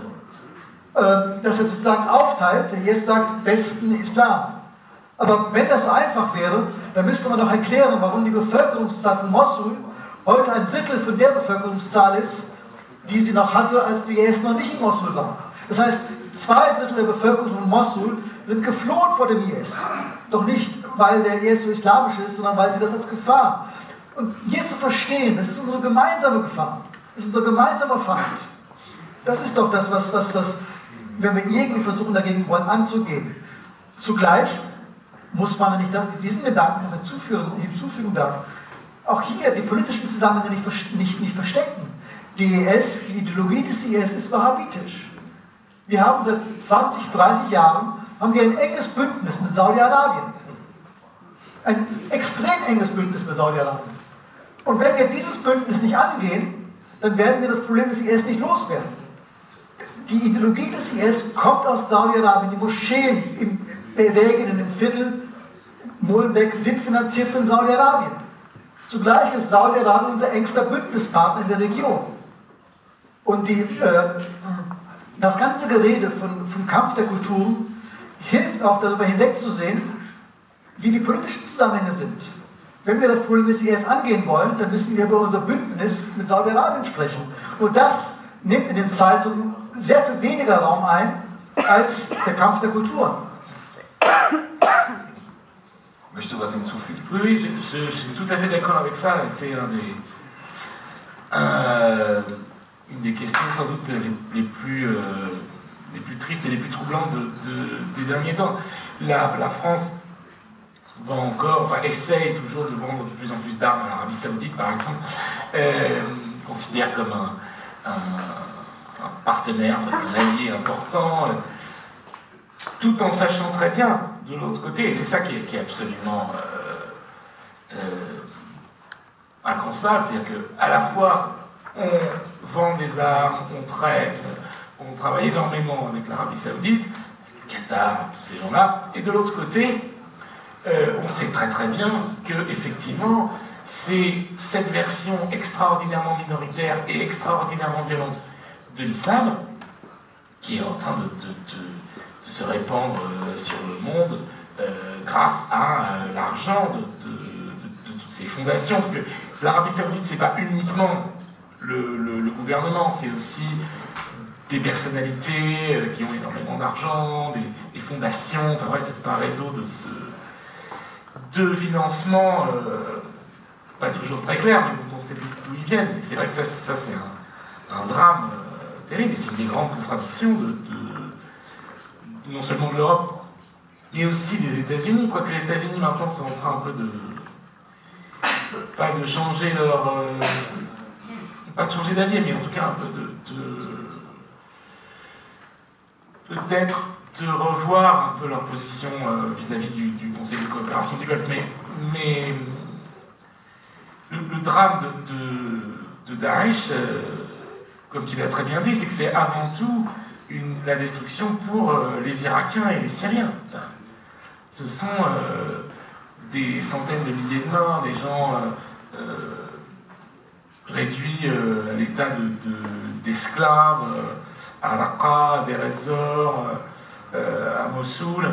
dass er sozusagen aufteilt, der I S sagt Westen, Islam. Aber wenn das so einfach wäre, dann müsste man doch erklären, warum die Bevölkerungszahl von Mosul heute ein Drittel von der Bevölkerungszahl ist, die sie noch hatte, als der I S noch nicht in Mosul war. Das heißt, zwei Drittel der Bevölkerung von Mosul sind geflohen vor dem I S. Doch nicht, weil der I S so islamisch ist, sondern weil sie das als Gefahr. Und hier zu verstehen, das ist unsere gemeinsame Gefahr, das ist unser gemeinsamer Feind. Das ist doch das, was, was, was wenn wir irgendwie versuchen, dagegen wollen, anzugehen. Zugleich muss man, wenn ich diesen Gedanken noch hinzufügen, hinzufügen darf, auch hier die politischen Zusammenhänge nicht, nicht, nicht verstecken. Die I S, die Ideologie des I S ist wahhabitisch. Wir haben seit zwanzig, dreißig Jahren haben wir ein enges Bündnis mit Saudi-Arabien. Ein extrem enges Bündnis mit Saudi-Arabien. Und wenn wir dieses Bündnis nicht angehen, dann werden wir das Problem des I S nicht loswerden. Die Ideologie des I S kommt aus Saudi-Arabien. Die Moscheen im Belgien, in dem Viertel Molenbeek sind finanziert von Saudi-Arabien. Zugleich ist Saudi-Arabien unser engster Bündnispartner in der Region. Und die, äh, das ganze Gerede von, vom Kampf der Kulturen hilft auch darüber hinwegzusehen, wie die politischen Zusammenhänge sind. Wenn wir das Problem des I S angehen wollen, dann müssen wir über unser Bündnis mit Saudi-Arabien sprechen. Und das nimmt in den Zeitungen sehr viel weniger Raum ein als der Kampf der Kulturen. Möchtest du was hinzufügen? Oui, oui, je, je, je suis tout à fait d'accord avec ça. C'est un des, euh, une des questions sans doute les, les, plus, euh, les plus tristes et les plus troublantes de, de, des derniers temps. La, la France va encore, enfin essaye toujours de vendre de plus en plus d'armes à l'Arabie Saoudite, par exemple, euh, considère comme un, un, un partenaire, parce qu'un allié important, euh, tout en sachant très bien de l'autre côté, et c'est ça qui est, qui est absolument euh, euh, inconcevable, c'est-à-dire qu'à la fois on vend des armes, on traite, on, on travaille énormément avec l'Arabie Saoudite, le Qatar, tous ces gens-là, et de l'autre côté, euh, on sait très très bien que effectivement c'est cette version extraordinairement minoritaire et extraordinairement violente de l'islam qui est en train de, de, de, de se répandre euh, sur le monde euh, grâce à euh, l'argent de, de, de, de toutes ces fondations. Parce que l'Arabie Saoudite, c'est pas uniquement le, le, le gouvernement, c'est aussi des personnalités euh, qui ont énormément d'argent, des, des fondations, enfin bref, tout un réseau de, de, de financement. Euh, pas toujours très clair, mais dont on sait d'où ils viennent. Et c'est vrai que ça, ça c'est un, un drame euh, terrible, et c'est une des grandes contradictions de, de, non seulement de l'Europe, mais aussi des États-Unis, quoique les États-Unis maintenant sont en train un peu de... pas de changer leur... Euh, pas de changer d'avis, mais en tout cas un peu de... de peut-être de revoir un peu leur position euh, vis-à-vis du, du Conseil de coopération du Golfe. Mais, mais le, le drame de, de, de Daesh, euh, comme tu l'as très bien dit, c'est que c'est avant tout une, la destruction pour euh, les Irakiens et les Syriens. Enfin, ce sont euh, des centaines de milliers de morts, des gens euh, euh, réduits euh, à l'état de, de, d'esclaves, euh, à Raqqa, à Deir ez-Zor, euh, à Mossoul.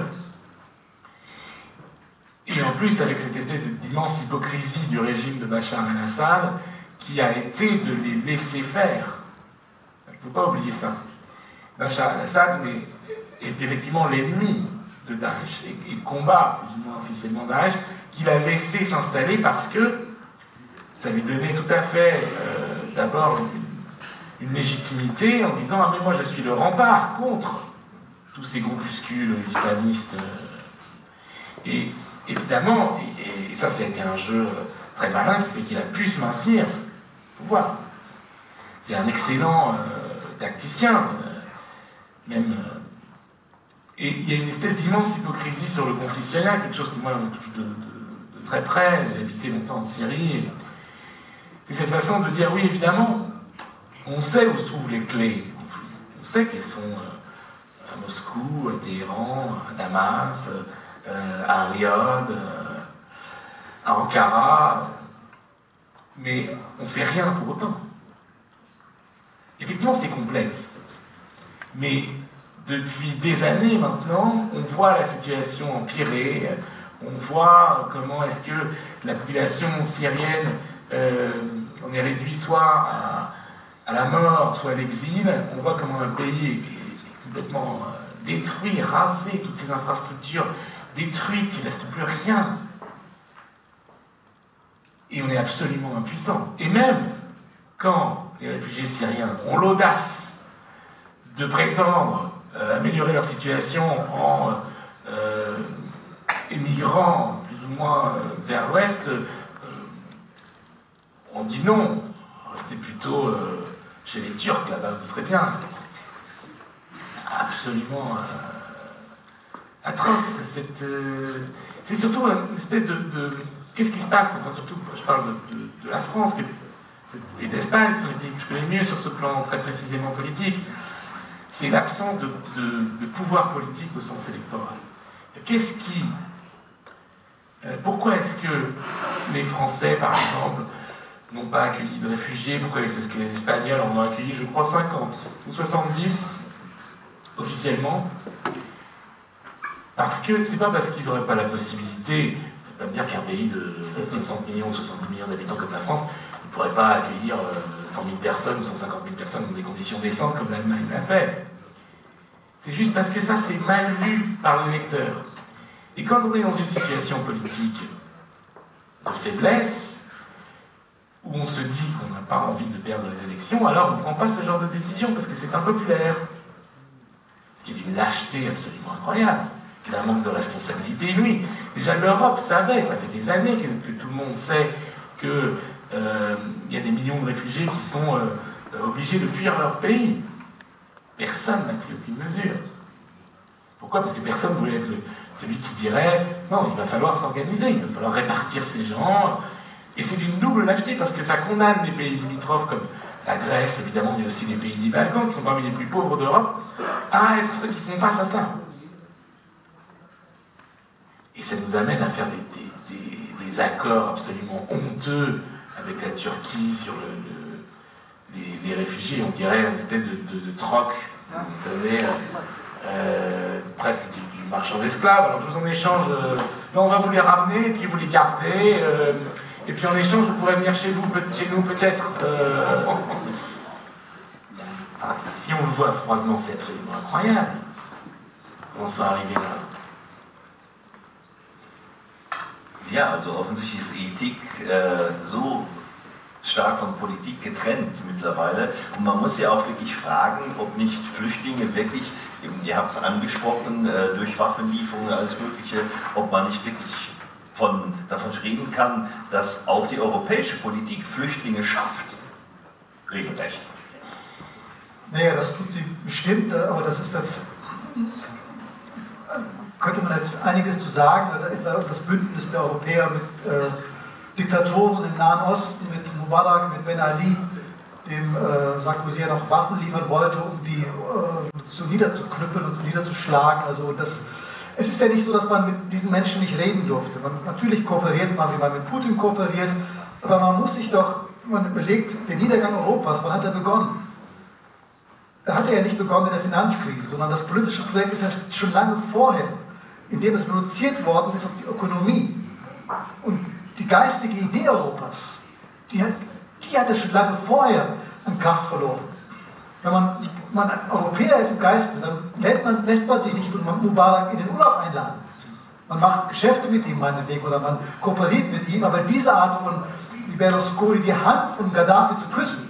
Et en plus, avec cette espèce d'immense hypocrisie du régime de Bachar el-Assad, qui a été de les laisser faire. Il ne faut pas oublier ça. Bachar el-Assad est, est effectivement l'ennemi de Daesh, et, et combat plus ou moins officiellement Daesh, qu'il a laissé s'installer parce que ça lui donnait tout à fait, euh, d'abord, une, une légitimité en disant « Ah mais moi je suis le rempart contre tous ces groupuscules islamistes. » Et évidemment, et, et ça, ça a été un jeu très malin qui fait qu'il a pu se maintenir au pouvoir. C'est un excellent euh, tacticien, euh, même. Euh, et il y a une espèce d'immense hypocrisie sur le conflit syrien, quelque chose qui, moi, me touche de, de, de très près. J'ai habité longtemps en Syrie. C'est cette façon de dire, oui, évidemment, on sait où se trouvent les clés du conflit. On sait qu'elles sont euh, à Moscou, à Téhéran, à Damas, euh, à Riyad, euh, à Ankara. Mais on ne fait rien pour autant. Effectivement, c'est complexe. Mais depuis des années maintenant, on voit la situation empirer. On voit comment est-ce que la population syrienne, euh, on est réduit soit à, à la mort, soit à l'exil. On voit comment un pays est, est complètement euh, détruit, rasé, toutes ses infrastructures détruites, il ne reste plus rien. Et on est absolument impuissant. Et même quand les réfugiés syriens ont l'audace de prétendre euh, améliorer leur situation en euh, émigrant plus ou moins euh, vers l'ouest, euh, on dit non, restez plutôt euh, chez les Turcs, là-bas, vous serez bien. Absolument euh, atroce. Cette, euh, c'est surtout une espèce de... de qu'est-ce qui se passe? Enfin, surtout, je parle de, de, de la France et d'Espagne, qui sont les pays que je connais mieux sur ce plan très précisément politique. C'est l'absence de, de, de pouvoir politique au sens électoral. Qu'est-ce qui... Euh, pourquoi est-ce que les Français, par exemple, n'ont pas accueilli de réfugiés? Pourquoi est-ce que les Espagnols en ont accueilli, je crois, cinquante ou soixante-dix officiellement? Parce que c'est pas parce qu'ils n'auraient pas la possibilité, on peut pas me dire qu'un pays de soixante millions, soixante-dix millions d'habitants comme la France ne pourrait pas accueillir cent mille personnes ou cent cinquante mille personnes dans des conditions décentes comme l'Allemagne l'a fait. C'est juste parce que ça, c'est mal vu par l'électeur. Et quand on est dans une situation politique de faiblesse, où on se dit qu'on n'a pas envie de perdre les élections, alors on ne prend pas ce genre de décision parce que c'est impopulaire. Ce qui est d'une lâcheté absolument incroyable. Et d'un manque de responsabilité inouï. Déjà, l'Europe savait, ça fait des années que, que tout le monde sait qu'il euh, y a des millions de réfugiés qui sont euh, obligés de fuir leur pays. Personne n'a pris aucune mesure. Pourquoi? Parce que personne ne voulait être le, celui qui dirait « Non, il va falloir s'organiser, il va falloir répartir ces gens. » Et c'est d'une double lâcheté, parce que ça condamne les pays limitrophes comme la Grèce, évidemment, mais aussi les pays des Balkans, qui sont parmi les plus pauvres d'Europe, à être ceux qui font face à cela. Et ça nous amène à faire des, des, des, des accords absolument honteux avec la Turquie sur le, le, les, les réfugiés. On dirait une espèce de, de, de troc. Vous savez, euh, presque du, du marchand d'esclaves. Alors je vous en échange, euh, là on va vous les ramener, et puis vous les gardez, euh, et puis en échange vous pourrez venir chez vous, chez nous peut-être. Euh... Enfin, si on le voit froidement, c'est absolument incroyable. Comment on soit arrivé là? Ja, also offensichtlich ist Ethik äh, so stark von Politik getrennt mittlerweile. Und man muss ja auch wirklich fragen, ob nicht Flüchtlinge wirklich, eben, ihr habt es angesprochen, äh, durch Waffenlieferungen, alles Mögliche, ob man nicht wirklich von, davon reden kann, dass auch die europäische Politik Flüchtlinge schafft. Regelrecht. Naja, das tut sie bestimmt, aber das ist das könnte man jetzt einiges zu sagen, also etwa das Bündnis der Europäer mit äh, Diktatoren im Nahen Osten, mit Mubarak, mit Ben Ali, dem äh, Sarkozy ja noch Waffen liefern wollte, um die äh, so niederzuknüppeln und so niederzuschlagen. Also das, es ist ja nicht so, dass man mit diesen Menschen nicht reden durfte. Man, natürlich kooperiert man, wie man mit Putin kooperiert, aber man muss sich doch, man überlegt, den Niedergang Europas, wann hat er begonnen? Da hat er ja nicht begonnen mit der Finanzkrise, sondern das politische Projekt ist ja schon lange vorher, indem es reduziert worden ist auf die Ökonomie. Und die geistige Idee Europas, die hat, die hat ja schon lange vorher an Kraft verloren. Wenn man, man ein Europäer ist im Geiste, dann lässt man, lässt man sich nicht von Mubarak in den Urlaub einladen. Man macht Geschäfte mit ihm meinetwegen oder man kooperiert mit ihm, aber diese Art von, wie Berlusconi, die Hand von Gaddafi zu küssen,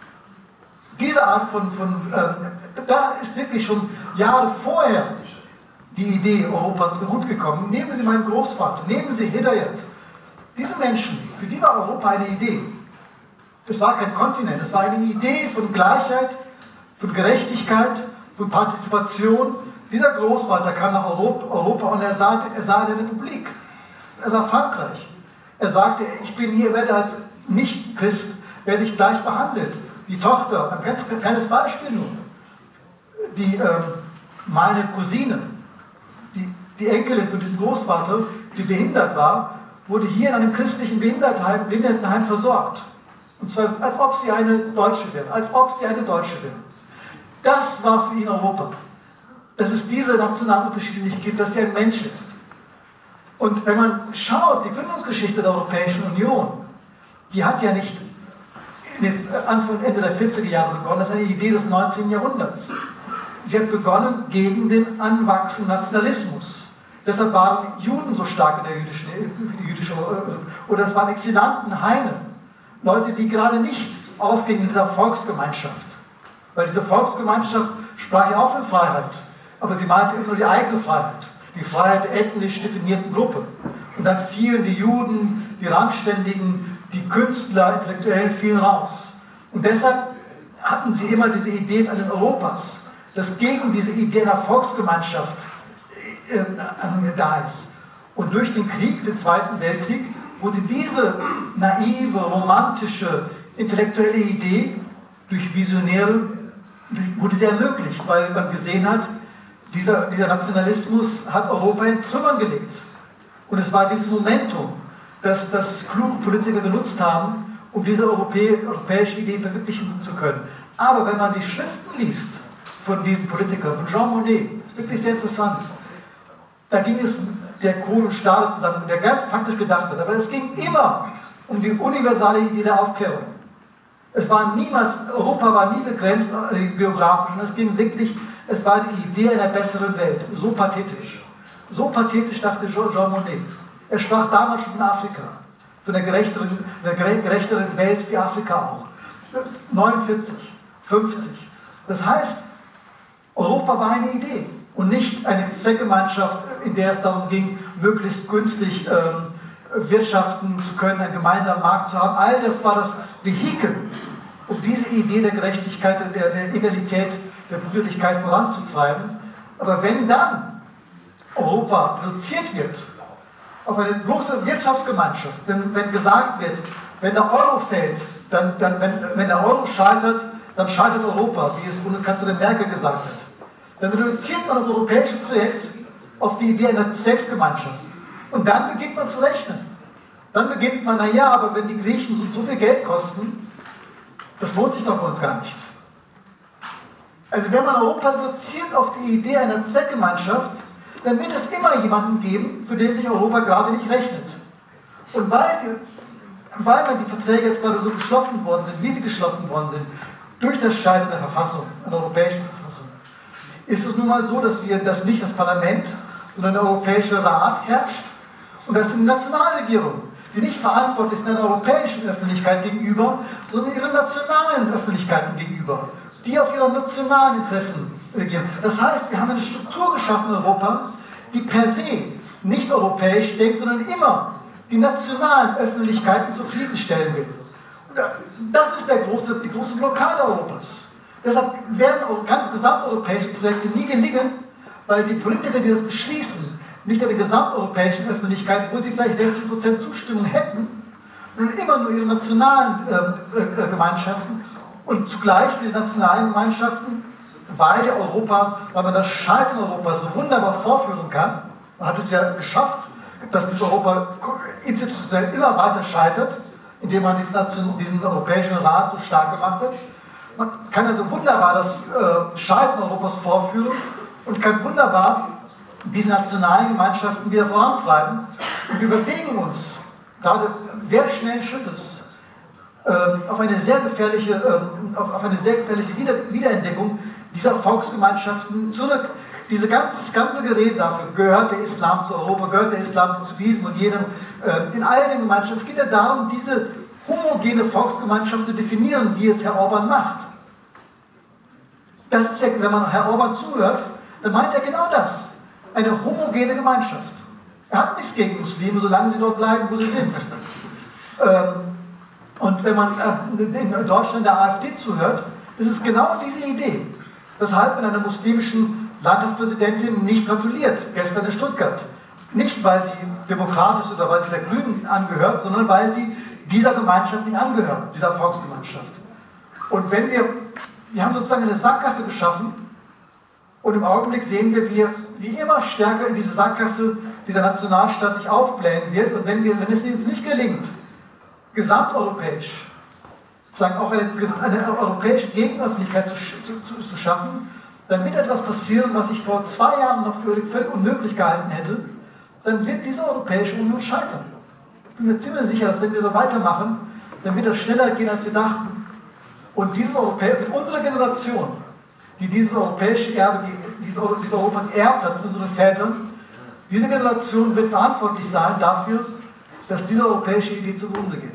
diese Art von, von ähm, da ist wirklich schon Jahre vorher die Idee Europas auf den Grund gekommen. Nehmen Sie meinen Großvater, nehmen Sie Hidayat. Diese Menschen, für die war Europa eine Idee. Es war kein Kontinent, es war eine Idee von Gleichheit, von Gerechtigkeit, von Partizipation. Dieser Großvater kam nach Europa, Europa und er sah, er sah die Republik. Er sah Frankreich. Er sagte, ich bin hier, werde als Nicht-Christ, werde ich gleich behandelt. Die Tochter, ein ganz kleines Beispiel nur, die, ähm, meine Cousine, die, die Enkelin von diesem Großvater, die behindert war, wurde hier in einem christlichen Behindertenheim, Behindertenheim versorgt. Und zwar, als ob sie eine Deutsche wäre, als ob sie eine Deutsche wäre. Das war für ihn Europa. Dass es diese nationalen Unterschiede nicht gibt, dass sie ein Mensch ist. Und wenn man schaut, die Gründungsgeschichte der Europäischen Union, die hat ja nicht Anfang, Ende der vierziger Jahre begonnen, das ist eine Idee des neunzehnten Jahrhunderts. Sie hat begonnen gegen den anwachsenden Nationalismus. Deshalb waren Juden so stark in der jüdischen, jüdischen oder es waren Exilanten, Heiden, Leute, die gerade nicht aufgingen in dieser Volksgemeinschaft. Weil diese Volksgemeinschaft sprach ja auch von Freiheit, aber sie meinte immer nur die eigene Freiheit, die Freiheit der ethnisch definierten Gruppe. Und dann fielen die Juden, die Randständigen, die Künstler, Intellektuellen fielen raus. Und deshalb hatten sie immer diese Idee eines Europas, das gegen diese Idee einer Volksgemeinschaft äh, äh, da ist. Und durch den Krieg, den Zweiten Weltkrieg, wurde diese naive, romantische, intellektuelle Idee durch Visionäre, wurde sie ermöglicht, weil man gesehen hat, dieser, dieser Nationalismus hat Europa in Trümmern gelegt. Und es war dieses Momentum, das, das kluge Politiker genutzt haben, um diese Europä europäische Idee verwirklichen zu können. Aber wenn man die Schriften liest von diesen Politikern, von Jean Monnet, wirklich sehr interessant, da ging es der Kohl und Stahl zusammen, der ganz praktisch gedacht hat, aber es ging immer um die universale Idee der Aufklärung. Es war niemals, Europa war nie begrenzt äh, geografisch, und es ging wirklich, es war die Idee einer besseren Welt, so pathetisch. So pathetisch dachte Jean, Jean Monnet. Er sprach damals schon von Afrika, von der gerechteren, der gerechteren Welt wie Afrika auch. neunundvierzig, fünfzig. Das heißt, Europa war eine Idee und nicht eine Zweckgemeinschaft, in der es darum ging, möglichst günstig ähm, wirtschaften zu können, einen gemeinsamen Markt zu haben. All das war das Vehikel, um diese Idee der Gerechtigkeit, der, der Egalität, der Brüderlichkeit voranzutreiben. Aber wenn dann Europa reduziert wird auf eine große Wirtschaftsgemeinschaft, wenn, wenn gesagt wird, wenn der Euro fällt, dann, dann, wenn, wenn der Euro scheitert, dann scheitert Europa, wie es Bundeskanzlerin Merkel gesagt hat. Dann reduziert man das europäische Projekt auf die Idee einer Zwecksgemeinschaft. Und dann beginnt man zu rechnen. Dann beginnt man, naja, aber wenn die Griechen so, so viel Geld kosten, das lohnt sich doch für uns gar nicht. Also wenn man Europa reduziert auf die Idee einer Zweckgemeinschaft, dann wird es immer jemanden geben, für den sich Europa gerade nicht rechnet. Und weil, die, weil man die Verträge jetzt gerade so geschlossen worden sind, wie sie geschlossen worden sind, durch das Scheitern der Verfassung, einer europäischen Verfassung, ist es nun mal so, dass wir, dass nicht das Parlament, sondern der Europäische Rat herrscht und das sind Nationalregierungen, die nicht verantwortlich sind einer europäischen Öffentlichkeit gegenüber, sondern ihren nationalen Öffentlichkeiten gegenüber, die auf ihre nationalen Interessen regieren. Das heißt, wir haben eine Struktur geschaffen in Europa, die per se nicht europäisch denkt, sondern immer die nationalen Öffentlichkeiten zufriedenstellen will. Und das ist der große, die große Blockade Europas. Deshalb werden ganz gesamteuropäische Projekte nie gelingen, weil die Politiker, die das beschließen, nicht an der gesamteuropäischen Öffentlichkeit, wo sie vielleicht sechzig Prozent Zustimmung hätten, sondern immer nur ihre nationalen äh, äh, Gemeinschaften und zugleich diese nationalen Gemeinschaften, weil ja Europa, weil man das Scheitern Europas so wunderbar vorführen kann, man hat es ja geschafft, dass dieses Europa institutionell immer weiter scheitert, indem man diesen, Nation, diesen Europäischen Rat so stark gemacht hat. Man kann also wunderbar das äh, Scheitern Europas vorführen und kann wunderbar diese nationalen Gemeinschaften wieder vorantreiben. Und wir bewegen uns gerade sehr schnellen Schrittes äh, auf eine sehr gefährliche, äh, auf, auf eine sehr gefährliche Wieder Wiederentdeckung dieser Volksgemeinschaften zurück. Diese ganze, das ganze Gerede dafür, gehört der Islam zu Europa, gehört der Islam zu diesem und jenem, äh, in all den Gemeinschaften. Es geht ja darum, diese homogene Volksgemeinschaft zu definieren, wie es Herr Orban macht. Das ist ja, wenn man Herr Orban zuhört, dann meint er genau das. Eine homogene Gemeinschaft. Er hat nichts gegen Muslime, solange sie dort bleiben, wo sie sind. ähm, und wenn man äh, in Deutschland der AfD zuhört, ist es genau diese Idee. Weshalb man einer muslimischen Landespräsidentin nicht gratuliert, gestern in Stuttgart. Nicht, weil sie demokratisch oder weil sie der Grünen angehört, sondern weil sie dieser Gemeinschaft nicht angehört, dieser Volksgemeinschaft. Und wenn wir, wir haben sozusagen eine Sackgasse geschaffen und im Augenblick sehen wir, wie, wie immer stärker in diese Sackgasse dieser Nationalstaat sich aufblähen wird. Und wenn, wir, wenn es uns nicht gelingt, gesamteuropäisch, sozusagen auch eine, eine europäische Gegenöffentlichkeit zu, zu, zu schaffen, dann wird etwas passieren, was ich vor zwei Jahren noch für völlig unmöglich gehalten hätte. Dann wird diese Europäische Union scheitern. Ich bin mir ziemlich sicher, dass wenn wir so weitermachen, dann wird das schneller gehen, als wir dachten. Und diese Europä mit unserer Generation, die dieses europäische Erbe, die, dieses, dieses Europa geerbt hat von unseren Vätern, diese Generation wird verantwortlich sein dafür, dass diese europäische Idee zugrunde geht.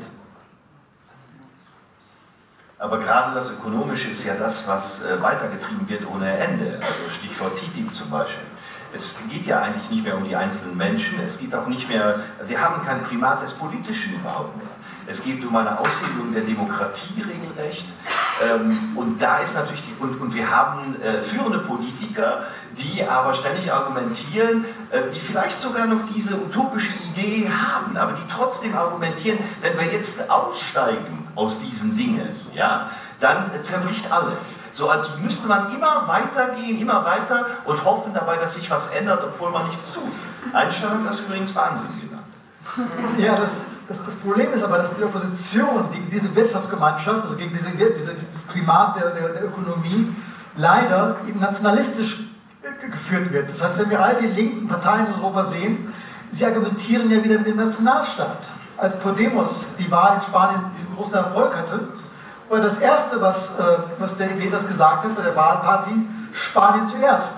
Aber gerade das Ökonomische ist ja das, was äh, weitergetrieben wird ohne Ende. Also Stichwort T T I P zum Beispiel. Es geht ja eigentlich nicht mehr um die einzelnen Menschen, es geht auch nicht mehr, wir haben kein Primat des Politischen überhaupt mehr. Es geht um eine Aushebelung der Demokratie regelrecht. Ähm, und da ist natürlich die, und, und wir haben äh, führende Politiker, die aber ständig argumentieren, äh, die vielleicht sogar noch diese utopische Idee haben, aber die trotzdem argumentieren, wenn wir jetzt aussteigen aus diesen Dingen, ja, dann zerbricht alles. So als müsste man immer weitergehen, immer weiter und hoffen dabei, dass sich was ändert, obwohl man nichts tut. Einstein hat das übrigens Wahnsinn genannt. Ja, das, das, das Problem ist aber, dass die Opposition gegen diese Wirtschaftsgemeinschaft, also gegen diese, diese, dieses Primat der, der, der Ökonomie, leider eben nationalistisch geführt wird. Das heißt, wenn wir all die linken Parteien in Europa sehen, sie argumentieren ja wieder mit dem Nationalstaat. Als Podemos die Wahl in Spanien diesen großen Erfolg hatte, war das Erste, was, äh, was der Iglesias gesagt hat bei der Wahlparty, Spanien zuerst.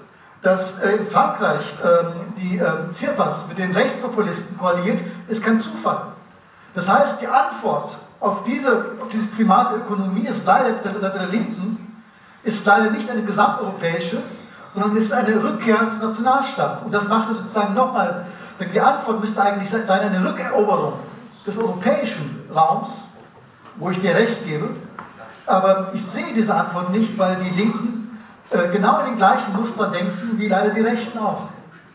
Dass äh, in Frankreich äh, die äh, Tsipras mit den Rechtspopulisten koaliert, ist kein Zufall. Das heißt, die Antwort auf diese, auf diese Primat der Ökonomie ist leider der, der, der Linken, ist leider nicht eine gesamteuropäische, sondern ist eine Rückkehr zum Nationalstaat. Und das macht es sozusagen nochmal, denn die Antwort müsste eigentlich sein, eine Rückeroberung des europäischen Raums, wo ich dir recht gebe, aber ich sehe diese Antwort nicht, weil die Linken äh, genau in den gleichen Mustern denken, wie leider die Rechten auch.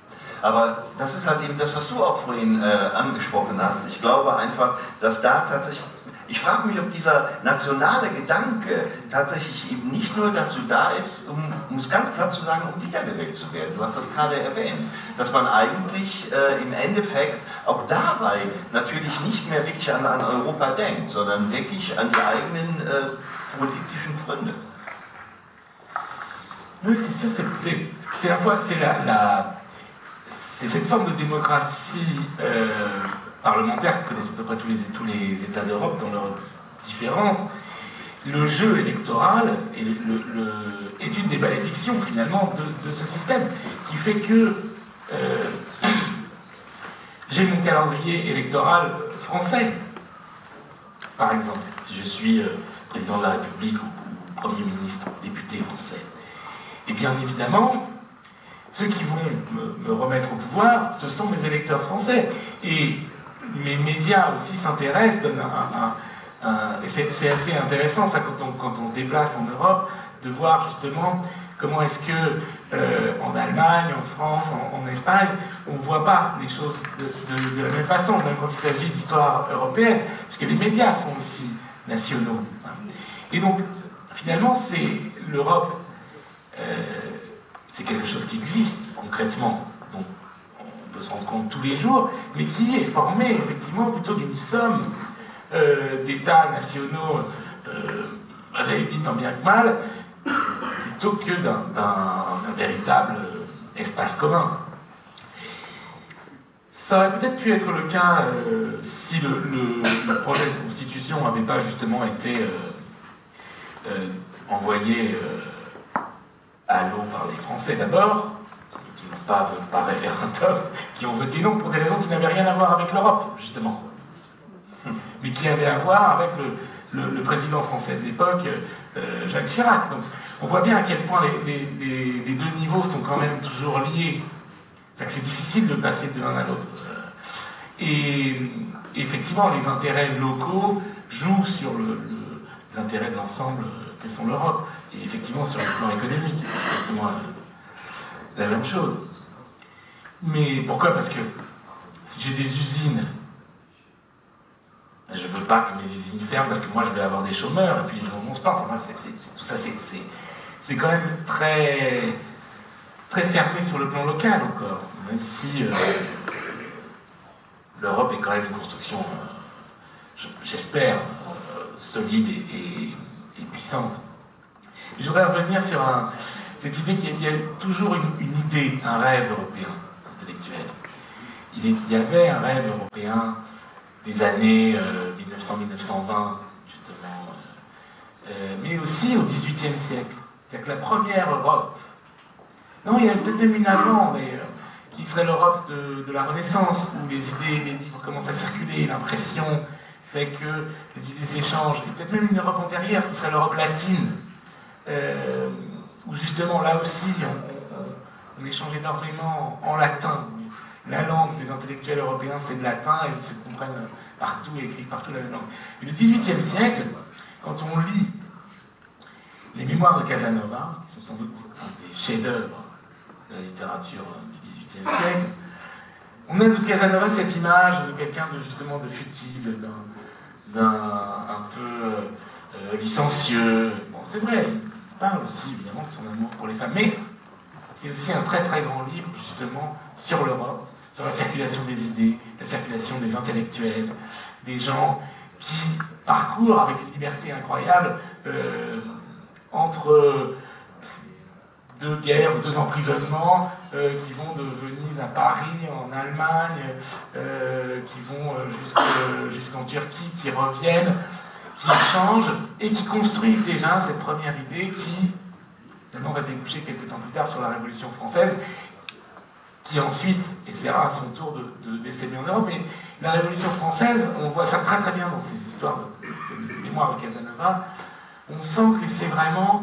Aber das ist halt eben das, was du auch vorhin äh, angesprochen hast. Ich glaube einfach, dass da tatsächlich, ich frage mich, ob dieser nationale Gedanke tatsächlich eben nicht nur dazu da ist, um, um es ganz platt zu sagen, um wiedergewählt zu werden. Du hast das gerade erwähnt, dass man eigentlich äh, im Endeffekt auch dabei natürlich nicht mehr wirklich an, an Europa denkt, sondern wirklich an die eigenen äh, politischen Pfründe. Oui, c'est sûr, c'est la fois, c'est la, la c'est cette forme de démocratie euh, parlementaire que connaissent à peu près tous les, tous les États d'Europe dans leurs différences. Le jeu électoral est, le, le, est une des malédictions finalement de, de ce système qui fait que euh, j'ai mon calendrier électoral français, par exemple, si je suis euh, président de la République ou, ou Premier ministre, député français. Et bien évidemment, ceux qui vont me, me remettre au pouvoir, ce sont mes électeurs français. Et mes médias aussi s'intéressent, donnent un, un, un, et c'est assez intéressant ça quand on, quand on se déplace en Europe, de voir justement comment est-ce que euh, en Allemagne, en France, en, en Espagne, on ne voit pas les choses de, de, de la même façon, même quand il s'agit d'histoire européenne, puisque les médias sont aussi nationaux. Et donc, finalement, c'est l'Europe, euh, c'est quelque chose qui existe concrètement, donc on peut se rendre compte tous les jours, mais qui est formé effectivement plutôt d'une somme euh, d'États nationaux euh, réunis tant bien que mal, plutôt que d'un véritable espace commun. Ça aurait peut-être pu être le cas euh, si le, le, le projet de constitution n'avait pas justement été euh, euh, envoyé euh, à l'eau par les Français d'abord, qui n'ont pas par référendum, qui ont voté non pour des raisons qui n'avaient rien à voir avec l'Europe, justement, mais qui avaient à voir avec le Le, le président français de l'époque, euh, Jacques Chirac. Donc, on voit bien à quel point les, les, les, les deux niveaux sont quand même toujours liés. C'est-à-dire que c'est difficile de passer de l'un à l'autre. Et, et effectivement, les intérêts locaux jouent sur le, le, les intérêts de l'ensemble que sont l'Europe. Et effectivement, sur le plan économique, c'est exactement la, la même chose. Mais pourquoi? Parce que si j'ai des usines, je ne veux pas que mes usines ferment parce que moi je vais avoir des chômeurs et puis les gens vont se plaindre. Enfin bref, c'est, c'est, tout ça c'est quand même très, très fermé sur le plan local encore. Même si euh, l'Europe est quand même une construction, euh, j'espère, euh, solide et, et, et puissante. Et je voudrais revenir sur un, cette idée qu'il y a toujours une, une idée, un rêve européen intellectuel. Il, est, il y avait un rêve européen des années euh, mille neuf cents à mille neuf cent vingt, justement, euh, euh, mais aussi au dix-huitième siècle. C'est-à-dire que la première Europe, non, il y a peut-être même une avant, d'ailleurs, qui serait l'Europe de, de la Renaissance, où les idées, les livres commencent à circuler, l'impression fait que les idées s'échangent, et peut-être même une Europe antérieure, qui serait l'Europe latine, euh, où justement, là aussi, on, on, on échange énormément en latin. La langue des intellectuels européens, c'est le latin, et ils se comprennent partout et écrivent partout la même langue. Et le dix-huitième siècle, quand on lit les mémoires de Casanova, qui sont sans doute un des chefs-d'œuvre de la littérature du dix-huitième siècle, on a de Casanova cette image de quelqu'un de justement de futile, d'un un peu euh, licencieux. Bon, c'est vrai, il parle aussi évidemment de son amour pour les femmes, mais c'est aussi un très très grand livre justement sur l'Europe, sur la circulation des idées, la circulation des intellectuels, des gens qui parcourent avec une liberté incroyable euh, entre deux guerres, deux emprisonnements, euh, qui vont de Venise à Paris, en Allemagne, euh, qui vont euh, jusqu'en Turquie, qui reviennent, qui changent et qui construisent déjà cette première idée qui finalement va déboucher quelques temps plus tard sur la Révolution française, qui ensuite essaiera à son tour de, de, d'essaimer en Europe. Et la Révolution française, on voit ça très très bien dans ces histoires, de, ces mémoires de Casanova, on sent que c'est vraiment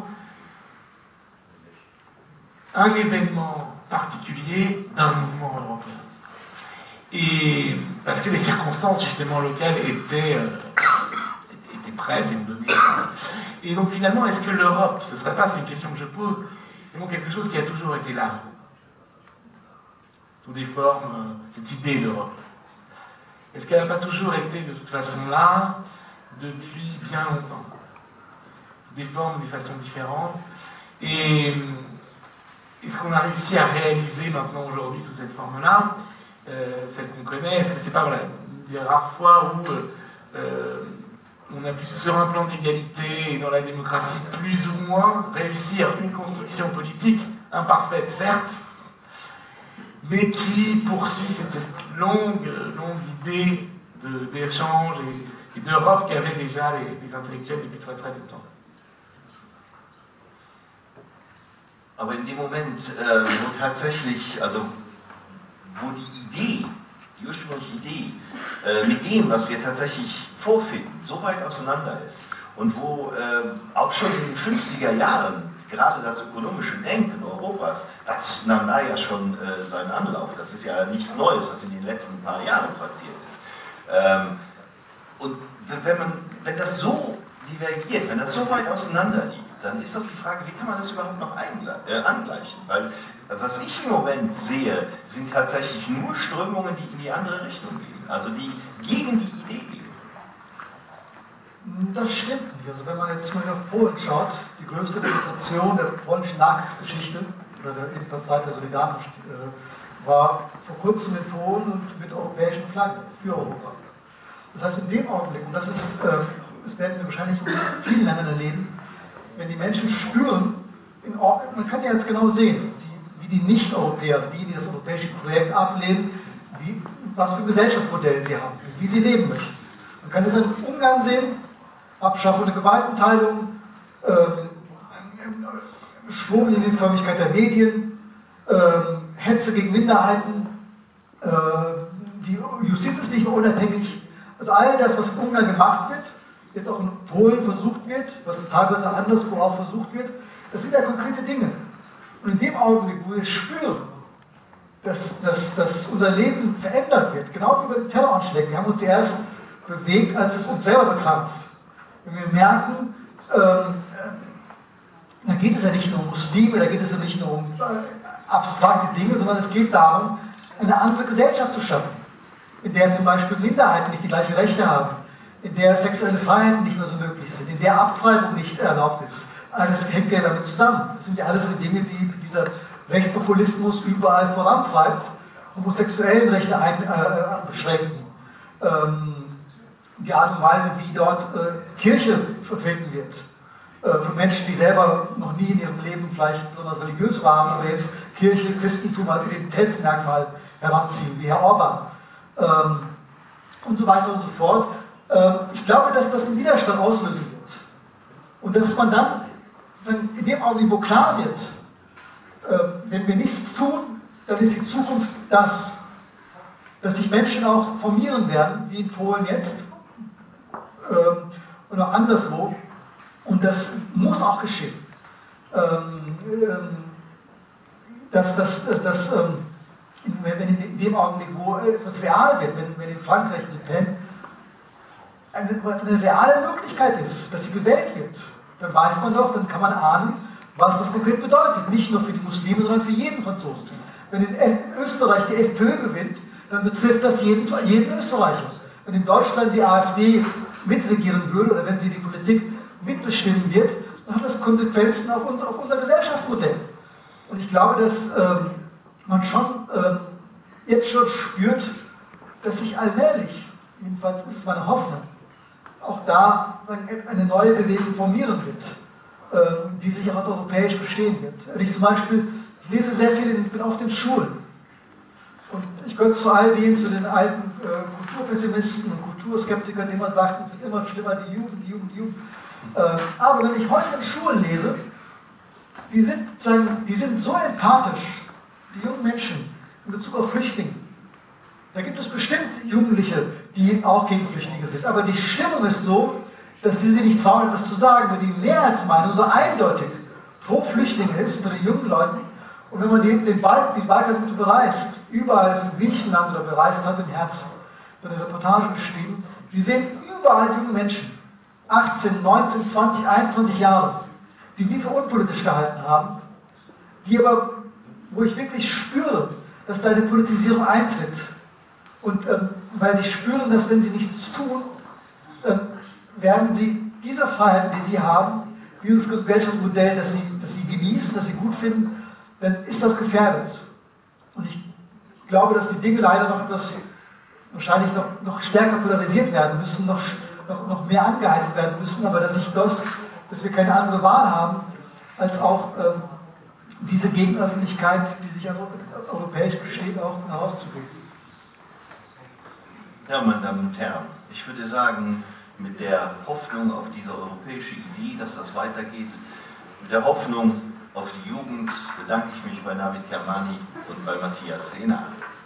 un événement particulier d'un mouvement européen. Et parce que les circonstances justement locales étaient, euh, étaient prêtes et nous donnaient ça. Et donc finalement, est-ce que l'Europe, ce ne serait pas, c'est une question que je pose, vraiment quelque chose qui a toujours été là, sous des formes, euh, cette idée d'Europe. Est-ce qu'elle n'a pas toujours été de toute façon là, depuis bien longtemps, sous des formes, des façons différentes, et est-ce qu'on a réussi à réaliser maintenant aujourd'hui sous cette forme-là, euh, celle qu'on connaît, est-ce que c'est pas voilà, des rares fois où euh, euh, on a pu, sur un plan d'égalité et dans la démocratie, plus ou moins réussir une construction politique, imparfaite certes, mais qui poursuit cette longue, longue idée d'échange et, et d'Europe qu'avaient déjà les, les intellectuels depuis très très longtemps. Aber in dem Moment, äh, wo tatsächlich, also wo die Idee, die ursprüngliche Idee, äh, mit dem, was wir tatsächlich vorfinden, so weit auseinander ist und wo äh, auch schon in den fünfziger Jahren gerade das ökonomische Denken Europas, das nahm da ja schon äh, seinen Anlauf. Das ist ja nichts Neues, was in den letzten paar Jahren passiert ist. Ähm, und wenn, man, wenn das so divergiert, wenn das so weit auseinander liegt, dann ist doch die Frage, wie kann man das überhaupt noch äh, angleichen? Weil was ich im Moment sehe, sind tatsächlich nur Strömungen, die in die andere Richtung gehen, also die gegen die Idee gehen. Das stimmt nicht. Also wenn man jetzt mal auf Polen schaut, die größte Demonstration der polnischen Nachkriegsgeschichte, oder der, jedenfalls seit der Solidarność, äh, war vor kurzem in Polen und mit europäischen Flaggen für Europa. Das heißt, in dem Augenblick, und das ist, äh, das werden wir wahrscheinlich in vielen Ländern erleben, wenn die Menschen spüren, in Ordnung, man kann ja jetzt genau sehen, die, wie die Nicht-Europäer, also die, die das europäische Projekt ablehnen, wie, was für ein Gesellschaftsmodell sie haben, wie sie leben möchten. Man kann das in Ungarn sehen, Abschaffung der Gewaltenteilung, ähm, Stromlinienförmigkeit der Medien, ähm, Hetze gegen Minderheiten, äh, die Justiz ist nicht mehr unabhängig. Also all das, was in Ungarn gemacht wird, jetzt auch in Polen versucht wird, was teilweise anderswo auch versucht wird, das sind ja konkrete Dinge. Und in dem Augenblick, wo wir spüren, dass, dass, dass unser Leben verändert wird, genau wie bei den Terroranschlägen, wir haben uns erst bewegt, als es uns selber betraf. Wenn wir merken, ähm, da geht es ja nicht nur um Muslime, da geht es ja nicht nur um äh, abstrakte Dinge, sondern es geht darum, eine andere Gesellschaft zu schaffen, in der zum Beispiel Minderheiten nicht die gleichen Rechte haben, in der sexuelle Freiheiten nicht mehr so möglich sind, in der Abtreibung nicht erlaubt ist. Alles hängt ja damit zusammen. Das sind ja alles die Dinge, die dieser Rechtspopulismus überall vorantreibt, homosexuellen Rechte ein, äh, beschränken. Ähm, die Art und Weise, wie dort äh, Kirche vertreten wird. Äh, von Menschen, die selber noch nie in ihrem Leben vielleicht besonders religiös waren, aber jetzt Kirche, Christentum als Identitätsmerkmal heranziehen, wie Herr Orban. Ähm, und so weiter und so fort. Ähm, ich glaube, dass das einen Widerstand auslösen wird. Und dass man dann in dem Augenblick, wo klar wird, ähm, wenn wir nichts tun, dann ist die Zukunft das, dass sich Menschen auch formieren werden, wie in Polen jetzt, ähm, und auch anderswo. Und das muss auch geschehen. Ähm, ähm, dass, dass, dass, dass ähm, in, wenn in dem Augenblick, wo etwas real wird, wenn, wenn in Frankreich Le Pen eine, eine reale Möglichkeit ist, dass sie gewählt wird, dann weiß man doch, dann kann man ahnen, was das konkret bedeutet. Nicht nur für die Muslime, sondern für jeden Franzosen. Wenn in, in Österreich die FPÖ gewinnt, dann betrifft das jeden, jeden Österreicher. Wenn in Deutschland die AfD mitregieren würde oder wenn sie die Politik mitbestimmen wird, dann hat das Konsequenzen auf, uns, auf unser Gesellschaftsmodell. Und ich glaube, dass ähm, man schon ähm, jetzt schon spürt, dass sich allmählich, jedenfalls ist es meine Hoffnung, auch da eine neue Bewegung formieren wird, äh, die sich auch als europäisch verstehen wird. Und ich zum Beispiel, ich lese sehr viel, in, bin oft in Schulen. Und ich gehöre zu all denen, zu den alten äh, Kulturpessimisten und Kulturskeptikern, die immer sagten, es wird immer schlimmer, die Jugend, die Jugend, die Jugend. Äh, aber wenn ich heute in Schulen lese, die sind, sagen, die sind so empathisch, die jungen Menschen, in Bezug auf Flüchtlinge. Da gibt es bestimmt Jugendliche, die auch gegen Flüchtlinge sind, aber die Stimmung ist so, dass die sich nicht trauen, etwas zu sagen, weil die Mehrheitsmeinung so eindeutig pro Flüchtlinge ist unter den jungen Leuten. Und wenn man die, den Balkan, die Balkanroute bereist, überall von Griechenland oder bereist hat im Herbst, hat eine Reportage geschrieben, die sehen überall junge Menschen, achtzehn, neunzehn, zwanzig, einundzwanzig Jahre, die wir für unpolitisch gehalten haben, die aber, wo ich wirklich spüre, dass da eine Politisierung eintritt. Und ähm, weil sie spüren, dass wenn sie nichts tun, dann werden sie diese Freiheiten, die sie haben, dieses Gesellschaftsmodell, das sie, das sie genießen, das sie gut finden, dann ist das gefährdet. Und ich glaube, dass die Dinge leider noch etwas, wahrscheinlich noch, noch stärker polarisiert werden müssen, noch, noch, noch mehr angeheizt werden müssen, aber dass ich das, dass wir keine andere Wahl haben, als auch ähm, diese Gegenöffentlichkeit, die sich als europäisch besteht, auch herauszugeben. Ja, meine Damen und Herren, ich würde sagen, mit der Hoffnung auf diese europäische Idee, dass das weitergeht, mit der Hoffnung auf die Jugend, bedanke ich mich bei Navid Kermani und bei Matthias Sehner.